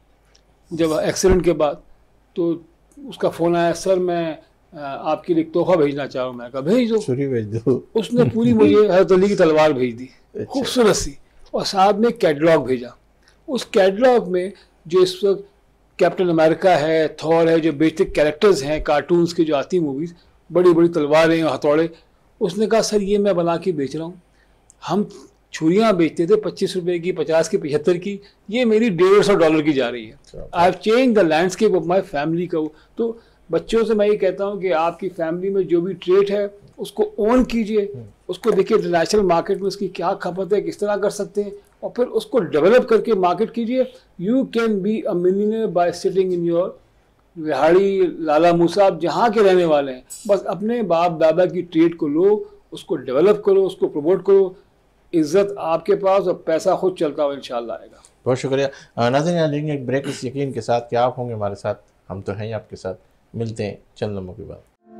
Speaker 2: जब एक्सीडेंट के बाद, तो उसका फ़ोन आया, सर मैं आपके लिए एक तोहफा भेजना चाह रहा हूँ। मैंने कहा भेज दो,
Speaker 1: छुरी भेज दो।
Speaker 2: उसने पूरी मुझे हज़रत अली की तलवार भेज दी, खूबसूरत सी, और साथ में कैटलॉग भेजा। उस कैटलॉग में जो इस वक्त कैप्टन अमेरिका है, थॉर है, जो बेसिक कैरेक्टर्स हैं कार्टून्स की जो आती मूवीज़, बड़ी बड़ी तलवारें और हथौड़े, उसने कहा सर ये मैं बना के बेच रहा हूँ। हम छुरियाँ बेचते थे 25 रुपए की, 50 की, 75 की, ये मेरी $150 की जा रही है। I have change the landscape of my family का। तो बच्चों से मैं ये कहता हूँ कि आपकी फैमिली में जो भी ट्रेड है उसको ओन कीजिए, उसको देखिए इंटरनेशनल मार्केट में उसकी क्या खपत है, किस तरह कर सकते हैं, और फिर उसको डेवलप करके मार्केट कीजिए। You can be a millionaire by sitting in your Vehari, Lala Musa, आप जहाँ के रहने वाले हैं, बस अपने बाप दादा की ट्रेड को लो, उसको डेवलप करो, उसको प्रमोट करो, इज्जत आपके पास और पैसा खुद चलता हुआ इंशाल्लाह आएगा।
Speaker 1: बहुत शुक्रिया। नाज़रीन, यहाँ लेंगे एक ब्रेक इस यकीन के साथ कि आप होंगे हमारे साथ, हम तो हैं आपके साथ। मिलते हैं चंद लम्हों के बाद।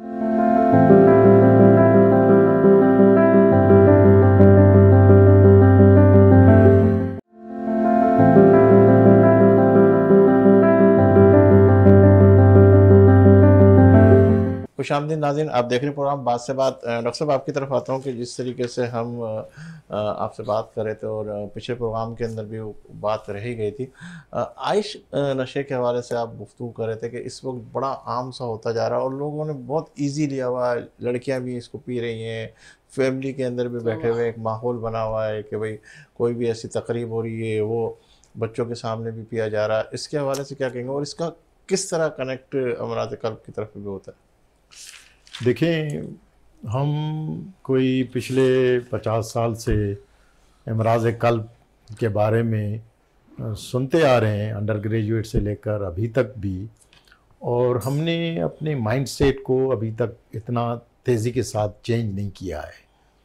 Speaker 1: खुशामदीद नाज़रीन, आप देख रहे प्रोग्राम बात से बात। डॉक्टर साहब आपकी तरफ आता हूँ कि जिस तरीके से हम आपसे बात कर रहे थे और पिछले प्रोग्राम के अंदर भी वो बात रही गई थी, आइश नशे के हवाले से आप गुफ्तगू कर रहे थे कि इस वक्त बड़ा आम सा होता जा रहा है और लोगों ने बहुत ईजी लिया हुआ है, लड़कियाँ भी इसको पी रही हैं, फैमिली के अंदर भी बैठे हुए एक माहौल बना हुआ है कि भाई कोई भी ऐसी तकरीब हो रही है वो बच्चों के सामने भी पिया जा रहा है। इसके हवाले से क्या कहेंगे और इसका किस तरह कनेक्ट अमराज क़ल्ब की तरफ भी होता है?
Speaker 3: देखें, हम कोई पिछले 50 साल से अमराज क़ल्ब के बारे में सुनते आ रहे हैं, अंडर ग्रेजुएट से लेकर अभी तक भी, और हमने अपने माइंडसेट को अभी तक इतना तेज़ी के साथ चेंज नहीं किया है।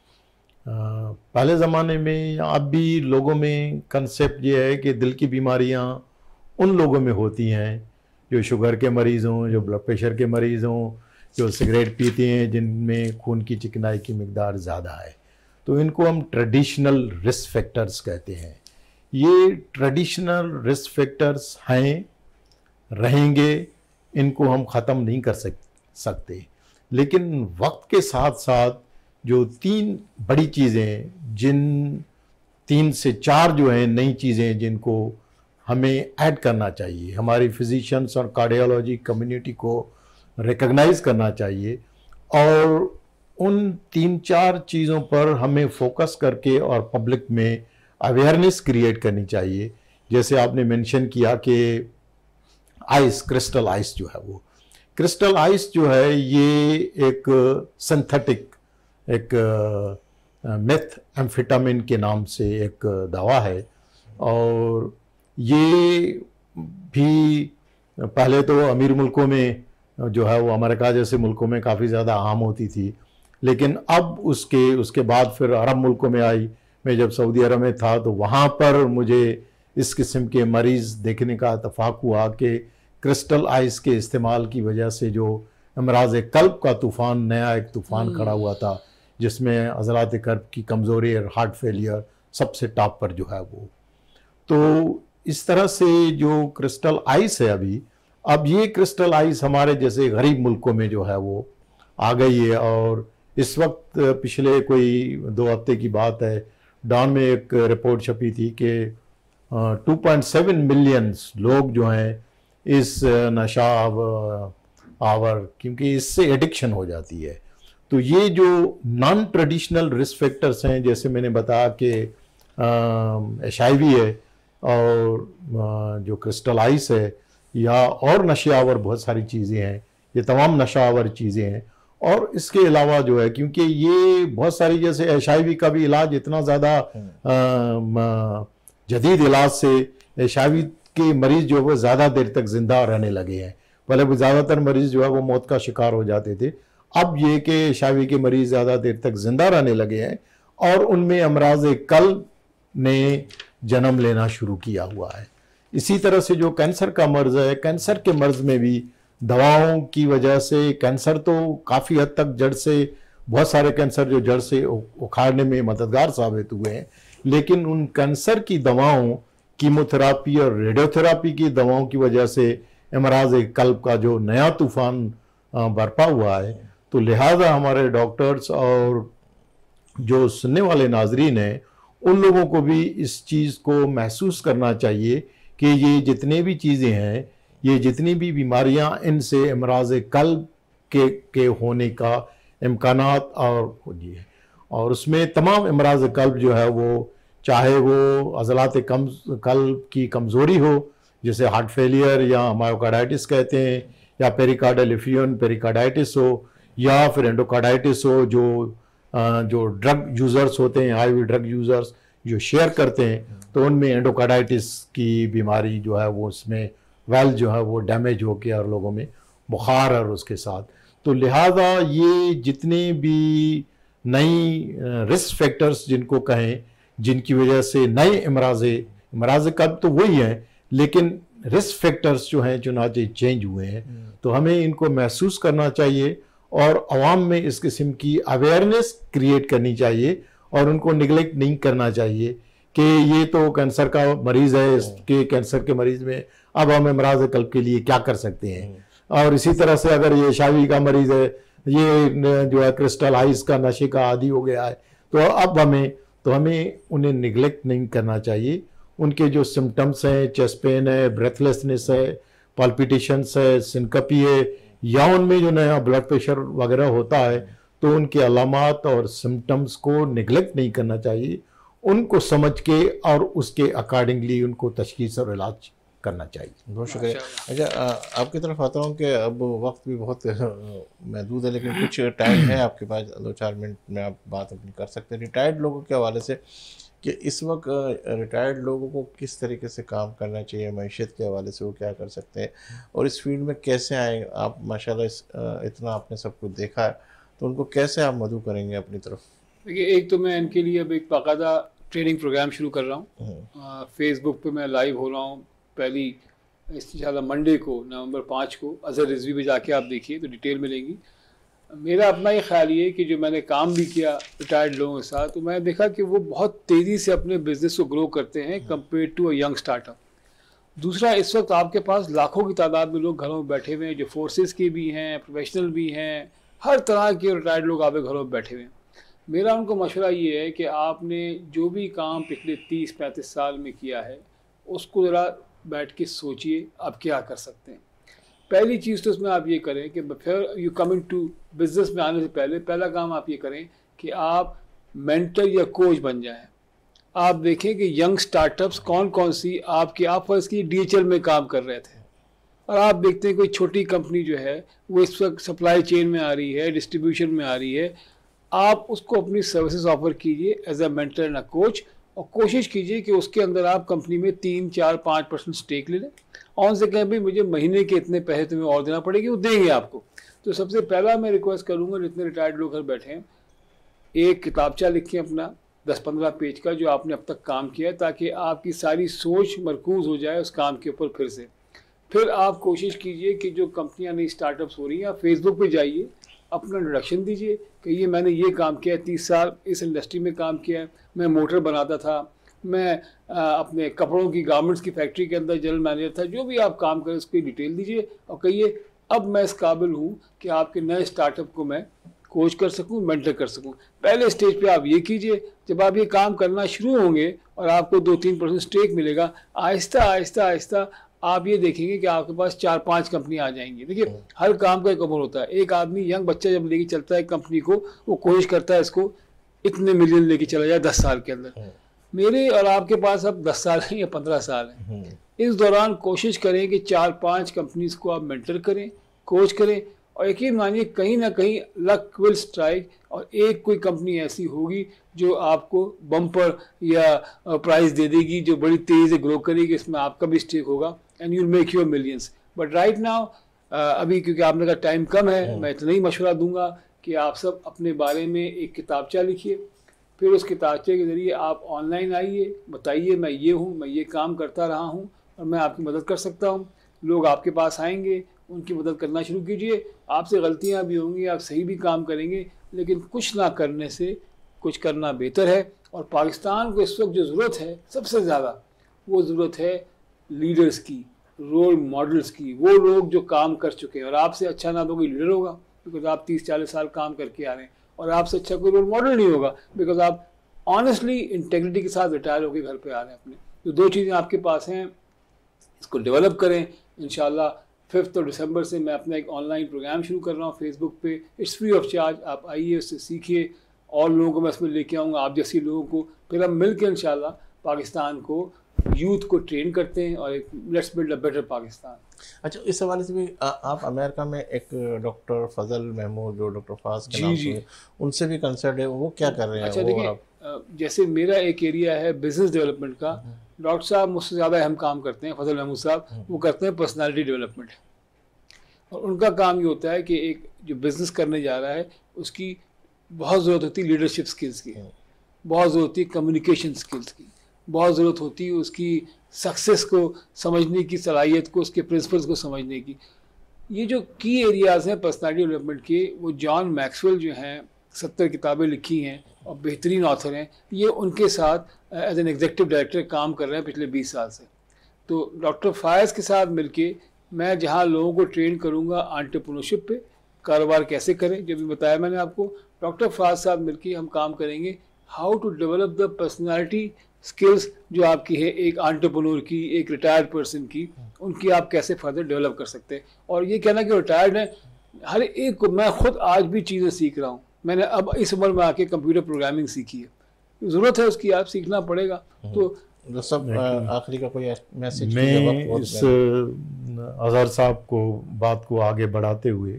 Speaker 3: पहले ज़माने में अब भी लोगों में कंसेप्ट ये है कि दिल की बीमारियां उन लोगों में होती हैं जो शुगर के मरीज़ हों, जो ब्लड प्रेशर के मरीज़ हों, जो सिगरेट पीते हैं, जिनमें खून की चिकनाई की मिकदार ज़्यादा है। तो इनको हम ट्रेडिशनल रिस्क फैक्टर्स कहते हैं। ये ट्रेडिशनल रिस्क फैक्टर्स हैं, रहेंगे, इनको हम ख़त्म नहीं कर सकते। लेकिन वक्त के साथ साथ जो 3 बड़ी चीज़ें, जिन 3 से 4 जो हैं नई चीज़ें जिनको हमें ऐड करना चाहिए, हमारी फिजिशियंस और कार्डियोलॉजी कम्युनिटी को रिकग्नाइज़ करना चाहिए, और उन 3-4 चीज़ों पर हमें फोकस करके और पब्लिक में अवेयरनेस क्रिएट करनी चाहिए। जैसे आपने मेंशन किया कि आइस, क्रिस्टल आइस जो है, वो क्रिस्टल आइस जो है ये एक सिंथेटिक, एक मेथएम्फेटामिन के नाम से एक दवा है, और ये भी पहले तो अमीर मुल्कों में जो है वो अमेरिका जैसे मुल्कों में काफ़ी ज़्यादा आम होती थी, लेकिन अब उसके बाद फिर अरब मुल्कों में आई। मैं जब सऊदी अरब में था तो वहाँ पर मुझे इस किस्म के मरीज़ देखने का इत्तफाक हुआ कि क्रिस्टल आइस के इस्तेमाल की वजह से जो अमराज क़ल्ब का तूफ़ान, नया एक तूफ़ान खड़ा हुआ था, जिसमें अज़लात क़ल्ब की कमज़ोरी और हार्ट फेलियर सबसे टॉप पर जो है वो। तो इस तरह से जो क्रिस्टल आइस है अभी, अब ये क्रिस्टल आइस हमारे जैसे गरीब मुल्कों में जो है वो आ गई है। और इस वक्त पिछले कोई 2 हफ्ते की बात है, डॉन में एक रिपोर्ट छपी थी कि 2.7 मिलियन लोग जो हैं इस नशा आवर, क्योंकि इससे एडिक्शन हो जाती है। तो ये जो नॉन ट्रेडिशनल रिस्क फैक्टर्स हैं, जैसे मैंने बताया कि HIV है और जो क्रिस्टल आइस है, या और नशे आवर बहुत सारी चीज़ें हैं, ये तमाम नशा आवर चीज़ें हैं। और इसके अलावा जो है, क्योंकि ये बहुत सारी, जैसे HIV का भी इलाज इतना ज़्यादा जदीद इलाज से HIV के मरीज़ जो है वो ज़्यादा देर तक ज़िंदा रहने लगे हैं। पहले वो ज़्यादातर मरीज़ जो है वो मौत का शिकार हो जाते थे, अब ये कि HIV के मरीज़ ज़्यादा देर तक ज़िंदा रहने लगे हैं और उनमें अमराज कल्ब ने जन्म लेना शुरू किया हुआ है। इसी तरह से जो कैंसर का मर्ज़ है, कैंसर के मर्ज़ में भी दवाओं की वजह से कैंसर तो काफ़ी हद तक जड़ से, बहुत सारे कैंसर जो जड़ से उखाड़ने में मददगार साबित हुए हैं, लेकिन उन कैंसर की दवाओं, कीमोथेरापी और रेडियोथेरापी की दवाओं की वजह से अमराज कल्ब का जो नया तूफान बरपा हुआ है। तो लिहाजा हमारे डॉक्टर्स और जो सुनने वाले नाजरीन हैं, उन लोगों को भी इस चीज़ को महसूस करना चाहिए कि ये जितने भी चीज़ें हैं, ये जितनी भी बीमारियां, इनसे अमराज कल्ब के होने का इम्कानात और उसमें तमाम अमराज कल्ब जो है वो, चाहे वो अज़लात कल्ब की कमज़ोरी हो, जैसे हार्ट फेलियर या मायोकार्डाइटिस कहते हैं, या पेरिकार्डियल एफियूजन पेरिकार्डाइटिस हो, या फिर एंडोकार्डाइटिस हो, जो ड्रग यूज़र्स होते हैं, हाईवी ड्रग यूज़र्स जो शेयर करते हैं, तो उनमें एंडोकार्डाइटिस की बीमारी जो है वो, उसमें वेल जो है वो डैमेज हो के और लोगों में बुखार और उसके साथ। तो लिहाजा ये जितने भी नई रिस्क फैक्टर्स जिनको कहें, जिनकी वजह से नए अमराज कल्ब तो वही हैं, लेकिन रिस्क फैक्टर्स जो हैं चुनाचे चेंज हुए हैं। तो हमें इनको महसूस करना चाहिए और आवाम में इस किस्म की अवेयरनेस क्रिएट करनी चाहिए और उनको निगलेक्ट नहीं करना चाहिए कि ये तो कैंसर का मरीज़ है, इसके कैंसर के मरीज़ में अब हम अमराज कल्ब के लिए क्या कर सकते हैं। और इसी तरह से अगर ये HIV का मरीज़ है, ये जो है क्रिस्टल आइस का नशे का आदी हो गया है, तो अब हमें उन्हें निगलेक्ट नहीं करना चाहिए। उनके जो सिम्टम्स हैं, चेस्ट पेन है, ब्रेथलेसनेस है, पल्पिटेशंस है, सिनकपी है, या उनमें जो नया ब्लड प्रेशर वगैरह होता है, तो उनके अलामात और सिम्टम्स को निगलेक्ट नहीं करना चाहिए, उनको समझ के और उसके अकॉर्डिंगली उनको तशखीस और इलाज करना चाहिए।
Speaker 1: बहुत शुक्रिया। अच्छा, आपकी तरफ आता हूँ कि अब वक्त भी बहुत महदूद है, लेकिन कुछ टाइम है आपके पास, 2-4 मिनट में आप बात अपनी कर सकते हैं रिटायर्ड लोगों के हवाले से, कि इस वक्त रिटायर्ड लोगों को किस तरीके से काम करना चाहिए, मैशियत के हवाले से वो क्या कर सकते हैं और इस फील्ड में कैसे आए। आप माशाल्लाह इतना आपने सब कुछ देखा है, तो उनको कैसे आप मदऊ करेंगे अपनी तरफ?
Speaker 2: देखिए, एक तो मैं इनके लिए अब एक बाकायदा ट्रेनिंग प्रोग्राम शुरू कर रहा हूँ। फेसबुक पे मैं लाइव हो रहा हूँ। पहली इंशाल्लाह मंडे को, नवंबर 5 को अज़हर रिजवी में जाके आप देखिए तो डिटेल मिलेंगी। मेरा अपना ही ख्याल ये कि जो मैंने काम भी किया रिटायर्ड लोगों के साथ, तो मैंने देखा कि वो बहुत तेज़ी से अपने बिजनेस को ग्रो करते हैं compare to a young startup. दूसरा, इस वक्त आपके पास लाखों की तादाद में लोग घरों में बैठे हुए हैं, जो फोर्सेस के भी हैं, प्रोफेशनल भी हैं, हर तरह के रिटायर्ड लोग आपके घरों में बैठे हुए हैं। मेरा उनको मशवरा ये है कि आपने जो भी काम पिछले 30-35 साल में किया है, उसको ज़रा बैठ के सोचिए आप क्या कर सकते हैं। पहली चीज़ तो उसमें आप ये करें कि फिर यू कमिंग टू बिजनेस में आने से पहले पहला काम आप ये करें कि आप मेंटर या कोच बन जाएं। आप देखें कि यंग स्टार्टअप्स कौन कौन सी आप फर्स्ट की DHL में काम कर रहे थे, और आप देखते हैं कोई छोटी कंपनी जो है वो इस वक्त सप्लाई चेन में आ रही है, डिस्ट्रीब्यूशन में आ रही है। आप उसको अपनी सर्विसेज ऑफर कीजिए as a mentor and a coach, और कोशिश कीजिए कि उसके अंदर आप कंपनी में 3-4-5% स्टेक ले लें। ऑन से कहें भाई मुझे महीने के इतने पैसे तुम्हें और देना पड़ेगी, वो देंगे आपको। तो सबसे पहला मैं रिक्वेस्ट करूँगा, जितने रिटायर्ड लोग घर बैठे हैं, एक किताबचा लिखें अपना 10-15 पेज का जो आपने अब तक काम किया है, ताकि आपकी सारी सोच मरकूज़ हो जाए उस काम के ऊपर। फिर आप कोशिश कीजिए कि जो कंपनियां नई स्टार्टअप्स हो रही हैं, आप फेसबुक पे जाइए, अपना इंट्रोडक्शन दीजिए कि ये मैंने ये काम किया है, 30 साल इस इंडस्ट्री में काम किया है, मैं मोटर बनाता था, मैं अपने कपड़ों की गारमेंट्स की फैक्ट्री के अंदर जनरल मैनेजर था। जो भी आप काम करें उसकी डिटेल दीजिए और कहिए अब मैं इस काबिल हूँ कि आपके नए स्टार्टअप को मैं कोच कर सकूं, मेंटर कर सकूं। पहले स्टेज पे आप ये कीजिए। जब आप ये काम करना शुरू होंगे और आपको 2-3% स्टेक मिलेगा, आहिस्ता आहिस्ता आहिस्ता आप ये देखेंगे कि आपके पास 4-5 कंपनी आ जाएंगी। देखिए हर काम का एक उम्र होता है। एक आदमी यंग बच्चा जब लेके चलता है कंपनी को, वो कोशिश करता है इसको इतने मिलियन लेके चला जाए 10 साल के अंदर। मेरे और आपके पास अब 10 साल हैं या 15 साल हैं। इस दौरान कोशिश करें कि 4-5 कंपनीज को आप मेंटर करें, कोच करें, और यकीन मानिए कहीं ना कहीं लक विल स्ट्राइक और एक कोई कंपनी ऐसी होगी जो आपको बम्पर या प्राइस दे देगी, जो बड़ी तेज़ी से ग्रो करेगी, इसमें आपका भी स्टेक होगा and you will make your millions. But right now अभी क्योंकि आपने कहा टाइम कम है, मैं इतना ही मशवरा दूंगा कि आप सब अपने बारे में एक किताबचा लिखिए, फिर उस किताबचे के ज़रिए आप ऑनलाइन आइए, बताइए मैं ये हूँ, मैं ये काम करता रहा हूँ और मैं आपकी मदद कर सकता हूँ। लोग आपके पास आएंगे, उनकी मदद करना शुरू कीजिए। आपसे गलतियाँ भी होंगी, आप सही भी काम करेंगे, लेकिन कुछ ना करने से कुछ करना बेहतर है। और पाकिस्तान को इस वक्त जो ज़रूरत है सबसे ज़्यादा, वो ज़रूरत है लीडर्स की, रोल मॉडल्स की, वो लोग जो काम कर चुके हैं। और आपसे अच्छा ना तो कोई लीडर होगा बिकॉज आप 30-40 साल काम करके आ रहे हैं, और आपसे अच्छा कोई रोल मॉडल नहीं होगा बिकॉज आप ऑनेस्टली इंटेग्रिटी के साथ रिटायर होकर घर पे आ रहे हैं अपने। तो दो चीज़ें आपके पास हैं, इसको डेवलप करें। इंशाल्लाह 5 दिसंबर से मैं अपना एक ऑनलाइन प्रोग्राम शुरू कर रहा हूँ फेसबुक पे, इट्स फ्री ऑफ चार्ज। आप आइए, उससे सीखिए, और लोगों को मैं इसमें लेके आऊँगा, आप जैसे लोगों को। फिर हम मिल के इंशाल्लाह पाकिस्तान को, यूथ को ट्रेन करते हैं और एक let's build a better Pakistan.
Speaker 1: अच्छा, इस हवाले से भी आप अमेरिका में एक डॉक्टर फजल महमूद जो डॉक्टर फाज के नाम से, उनसे भी कंसर्न है, वो क्या कर रहे हैं?
Speaker 2: अच्छा देखिए, जैसे मेरा एक एरिया है बिजनेस डेवलपमेंट का, डॉक्टर साहब मुझसे ज़्यादा अहम काम करते हैं, फजल महमूद साहब, वो करते हैं पर्सनालिटी डेवलपमेंट। और उनका काम ये होता है कि एक जो बिज़नेस करने जा रहा है उसकी बहुत ज़रूरत होती है लीडरशिप स्किल्स की, बहुत ज़रूरत होती है कम्युनिकेशन स्किल्स की, बहुत ज़रूरत होती है उसकी सक्सेस को समझने की सलाहियत को, उसके प्रिंसिपल्स को समझने की। ये जो की एरियाज़ हैं पर्सनालिटी डेवलपमेंट के, वो जॉन मैक्सवेल जो हैं 70 किताबें लिखी हैं और बेहतरीन ऑथर हैं, ये उनके साथ एज एन एग्जीक्यूटिव डायरेक्टर काम कर रहे हैं पिछले 20 साल से। तो डॉक्टर फायज़ के साथ मिलके मैं जहाँ लोगों को ट्रेन करूँगा एंटरप्रेन्योरशिप पे, कारोबार कैसे करें, जो भी बताया मैंने आपको, डॉक्टर फायज़ साहब मिलके हम काम करेंगे how to develop the personality skills जो आपकी है, एक एंटरप्रेन्योर की, एक रिटायर्ड पर्सन की, उनकी आप कैसे फर्दर डेवलप कर सकते हैं। और ये कहना कि रिटायर्ड है, हर एक को, मैं खुद आज भी चीज़ें सीख रहा हूँ। मैंने अब इस उम्र में आके कंप्यूटर प्रोग्रामिंग सीखी है, ज़रूरत है उसकी, आप सीखना पड़ेगा। तो
Speaker 1: सब आखिरी का कोई मैसेज?
Speaker 3: मैं इस अजहर साहब को बात को आगे बढ़ाते हुए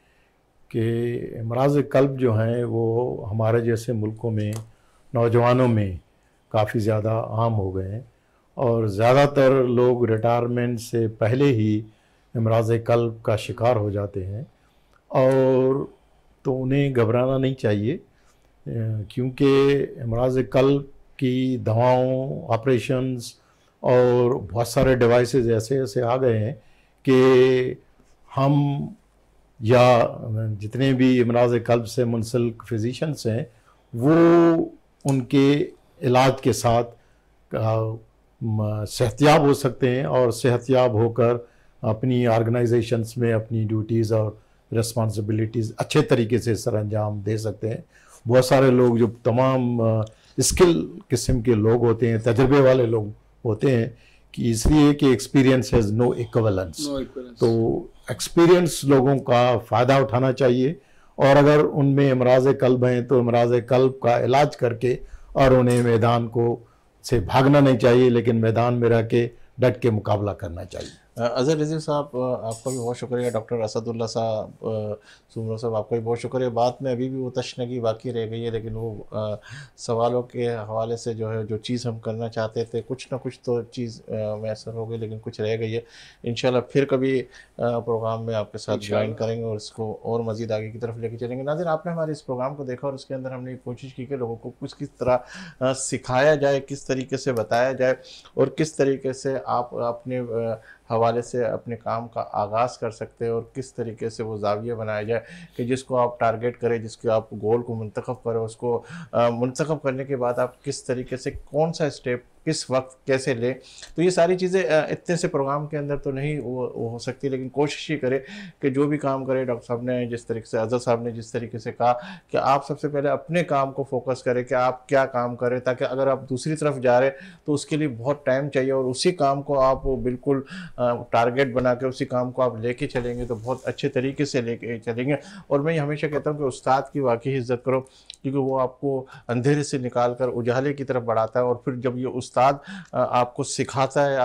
Speaker 3: कि अमराज कल्ब जो हैं वो हमारे जैसे मुल्कों में नौजवानों में काफ़ी ज़्यादा आम हो गए हैं, और ज़्यादातर लोग रिटायरमेंट से पहले ही अमराज कल्ब का शिकार हो जाते हैं। और तो उन्हें घबराना नहीं चाहिए, क्योंकि अमराज कल्ब की दवाओं, ऑपरेशंस और बहुत सारे डिवाइसेस ऐसे ऐसे आ गए हैं कि हम या जितने भी अमराज कल्ब से मुंसलिक फिजिशंस हैं वो उनके इलाज के साथ सेहतियाब हो सकते हैं, और सेहतियाब होकर अपनी ऑर्गेनाइजेशंस में अपनी ड्यूटीज़ और रिस्पॉन्सिबिलिटीज़ अच्छे तरीके से सर अंजाम दे सकते हैं। बहुत सारे लोग जो तमाम स्किल किस्म के लोग होते हैं, तजर्बे वाले लोग होते हैं, कि इसलिए कि एक्सपीरियंस हैज़ नो इक्विवेलेंस, तो एक्सपीरियंस लोगों का फ़ायदा उठाना चाहिए। और अगर उनमें अमराज कल्ब हैं तो अमराज कल्ब का इलाज करके, और उन्हें मैदान को से भागना नहीं चाहिए, लेकिन मैदान में रह के डट के मुकाबला करना चाहिए।
Speaker 1: अजहर रिजवी साहब, आपका भी बहुत शुक्रिया। डॉक्टर असदुल्ला साहब, सुमरो साहब, आपका भी बहुत शुक्रिया। बात में अभी भी वो तशनगी बाकी रह गई है, लेकिन वो सवालों के हवाले से जो है, जो चीज़ हम करना चाहते थे, कुछ ना कुछ तो चीज़ मैसर हो गई, लेकिन कुछ रह गई है। इंशाल्लाह फिर कभी प्रोग्राम में आपके साथ ज्वाइन करेंगे और इसको और मज़ीद आगे की तरफ लेके चलेंगे। नाज़रीन, आपने हमारे इस प्रोग्राम को देखा और उसके अंदर हमने कोशिश की कि लोगों को कुछ किस तरह सिखाया जाए, किस तरीके से बताया जाए, और किस तरीके से आप अपने हवाले से अपने काम का आगाज़ कर सकते हैं और किस तरीके से वो ज़ाविया बनाया जाए कि जिसको आप टारगेट करें, जिसके आप गोल को मुंतखब करें, उसको मुंतखब करने के बाद आप किस तरीके से कौन सा स्टेप किस वक्त कैसे लें। तो ये सारी चीज़ें इतने से प्रोग्राम के अंदर तो नहीं वो हो सकती, लेकिन कोशिश ही करें कि जो भी काम करें, डॉक्टर साहब ने जिस तरीके से, अजहर साहब ने जिस तरीके से कहा कि आप सबसे पहले अपने काम को फोकस करें कि आप क्या काम करें, ताकि अगर आप दूसरी तरफ जा रहे तो उसके लिए बहुत टाइम चाहिए और उसी काम को आप बिल्कुल टारगेट बना के उसी काम को आप लेके चलेंगे तो बहुत अच्छे तरीके से लेके चलेंगे। और मैं ये हमेशा कहता हूँ कि उस्ताद की वाकई इज़्ज़त करो, क्योंकि वो आपको अंधेरे से निकाल कर उजाले की तरफ बढ़ाता है और फिर जब ये उस्ताद आपको सिखाता है,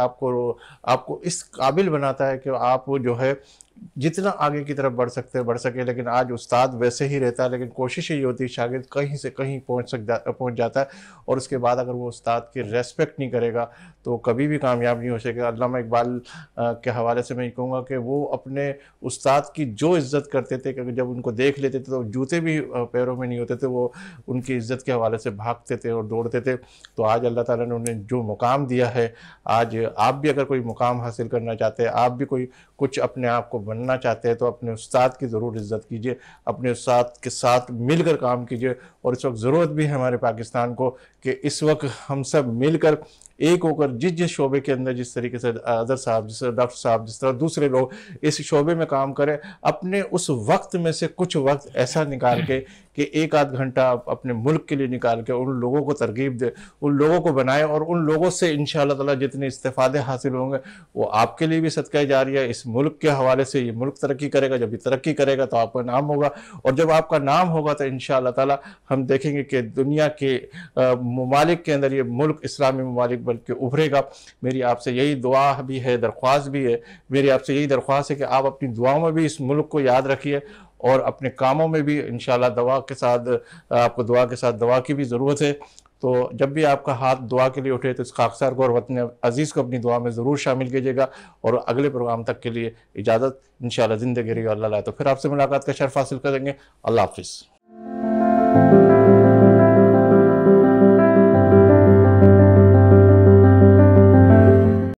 Speaker 1: आपको इस काबिल बनाता है कि आप जो है जितना आगे की तरफ बढ़ सके। लेकिन आज उस्ताद वैसे ही रहता है, लेकिन कोशिश ये होती है शागिर्द कहीं से कहीं पहुंच जाता है और उसके बाद अगर वो उस्ताद की रेस्पेक्ट नहीं करेगा तो कभी भी कामयाब नहीं हो सकेगा। अल्लामा इकबाल के हवाले से मैं ये कहूँगा कि वो अपने उस्ताद की जो इज़्ज़त करते थे कि जब उनको देख लेते थे तो जूते भी पैरों में नहीं होते थे, वो उनकी इज़्ज़त के हवाले से भागते थे और दौड़ते थे। तो आज अल्लाह ताला ने उन्हें जो मुकाम दिया है, आज आप भी अगर कोई मुकाम हासिल करना चाहते हैं, आप भी कुछ अपने आप को बनना चाहते हैं तो अपने उस्ताद की ज़रूर इज़्ज़त कीजिए, अपने उस्ताद के साथ मिलकर काम कीजिए। और इस वक्त ज़रूरत भी है हमारे पाकिस्तान को कि इस वक्त हम सब मिलकर एक होकर जिस शोबे के अंदर जिस तरीके से अजहर साहब, जिस तरह डॉक्टर साहब, जिस तरह दूसरे लोग इस शोबे में काम करें, अपने उस वक्त में से कुछ वक्त ऐसा निकाल के कि एक आध घंटा अपने मुल्क के लिए निकाल के उन लोगों को तरगीब दे, उन लोगों को बनाए और उन लोगों से इंशाअल्लाह ताला जितने इस्तेफादे हासिल होंगे वो आपके लिए भी सदका जारिया है। इस मुल्क के हवाले से ये मुल्क तरक्की करेगा, जब ये तरक्की करेगा तो आपका नाम होगा और जब आपका नाम होगा तो इंशाअल्लाह ताला हम देखेंगे कि दुनिया के ममालिक के अंदर ये मुल्क इस्लामी ममालिक बल्कि उभरेगा। मेरी आपसे यही दुआ भी है, दरख्वास्त भी है, मेरी आपसे यही दरख्वास्त है कि आप अपनी दुआओं में भी इस मुल्क को याद रखिए और अपने कामों में भी इंशाअल्लाह दुआ के साथ आपको दुआ के साथ दवा की भी ज़रूरत है। तो जब भी आपका हाथ दुआ के लिए उठे तो इस खाकसार को और वतन अज़ीज़ को अपनी दुआ में ज़रूर शामिल कीजिएगा। और अगले प्रोग्राम तक के लिए इजाज़त, इंशाअल्लाह ज़िंदगी रही अल्लाह, तो फिर आपसे मुलाकात का शर्फ हासिल करेंगे। अल्लाह हाफ़िज़।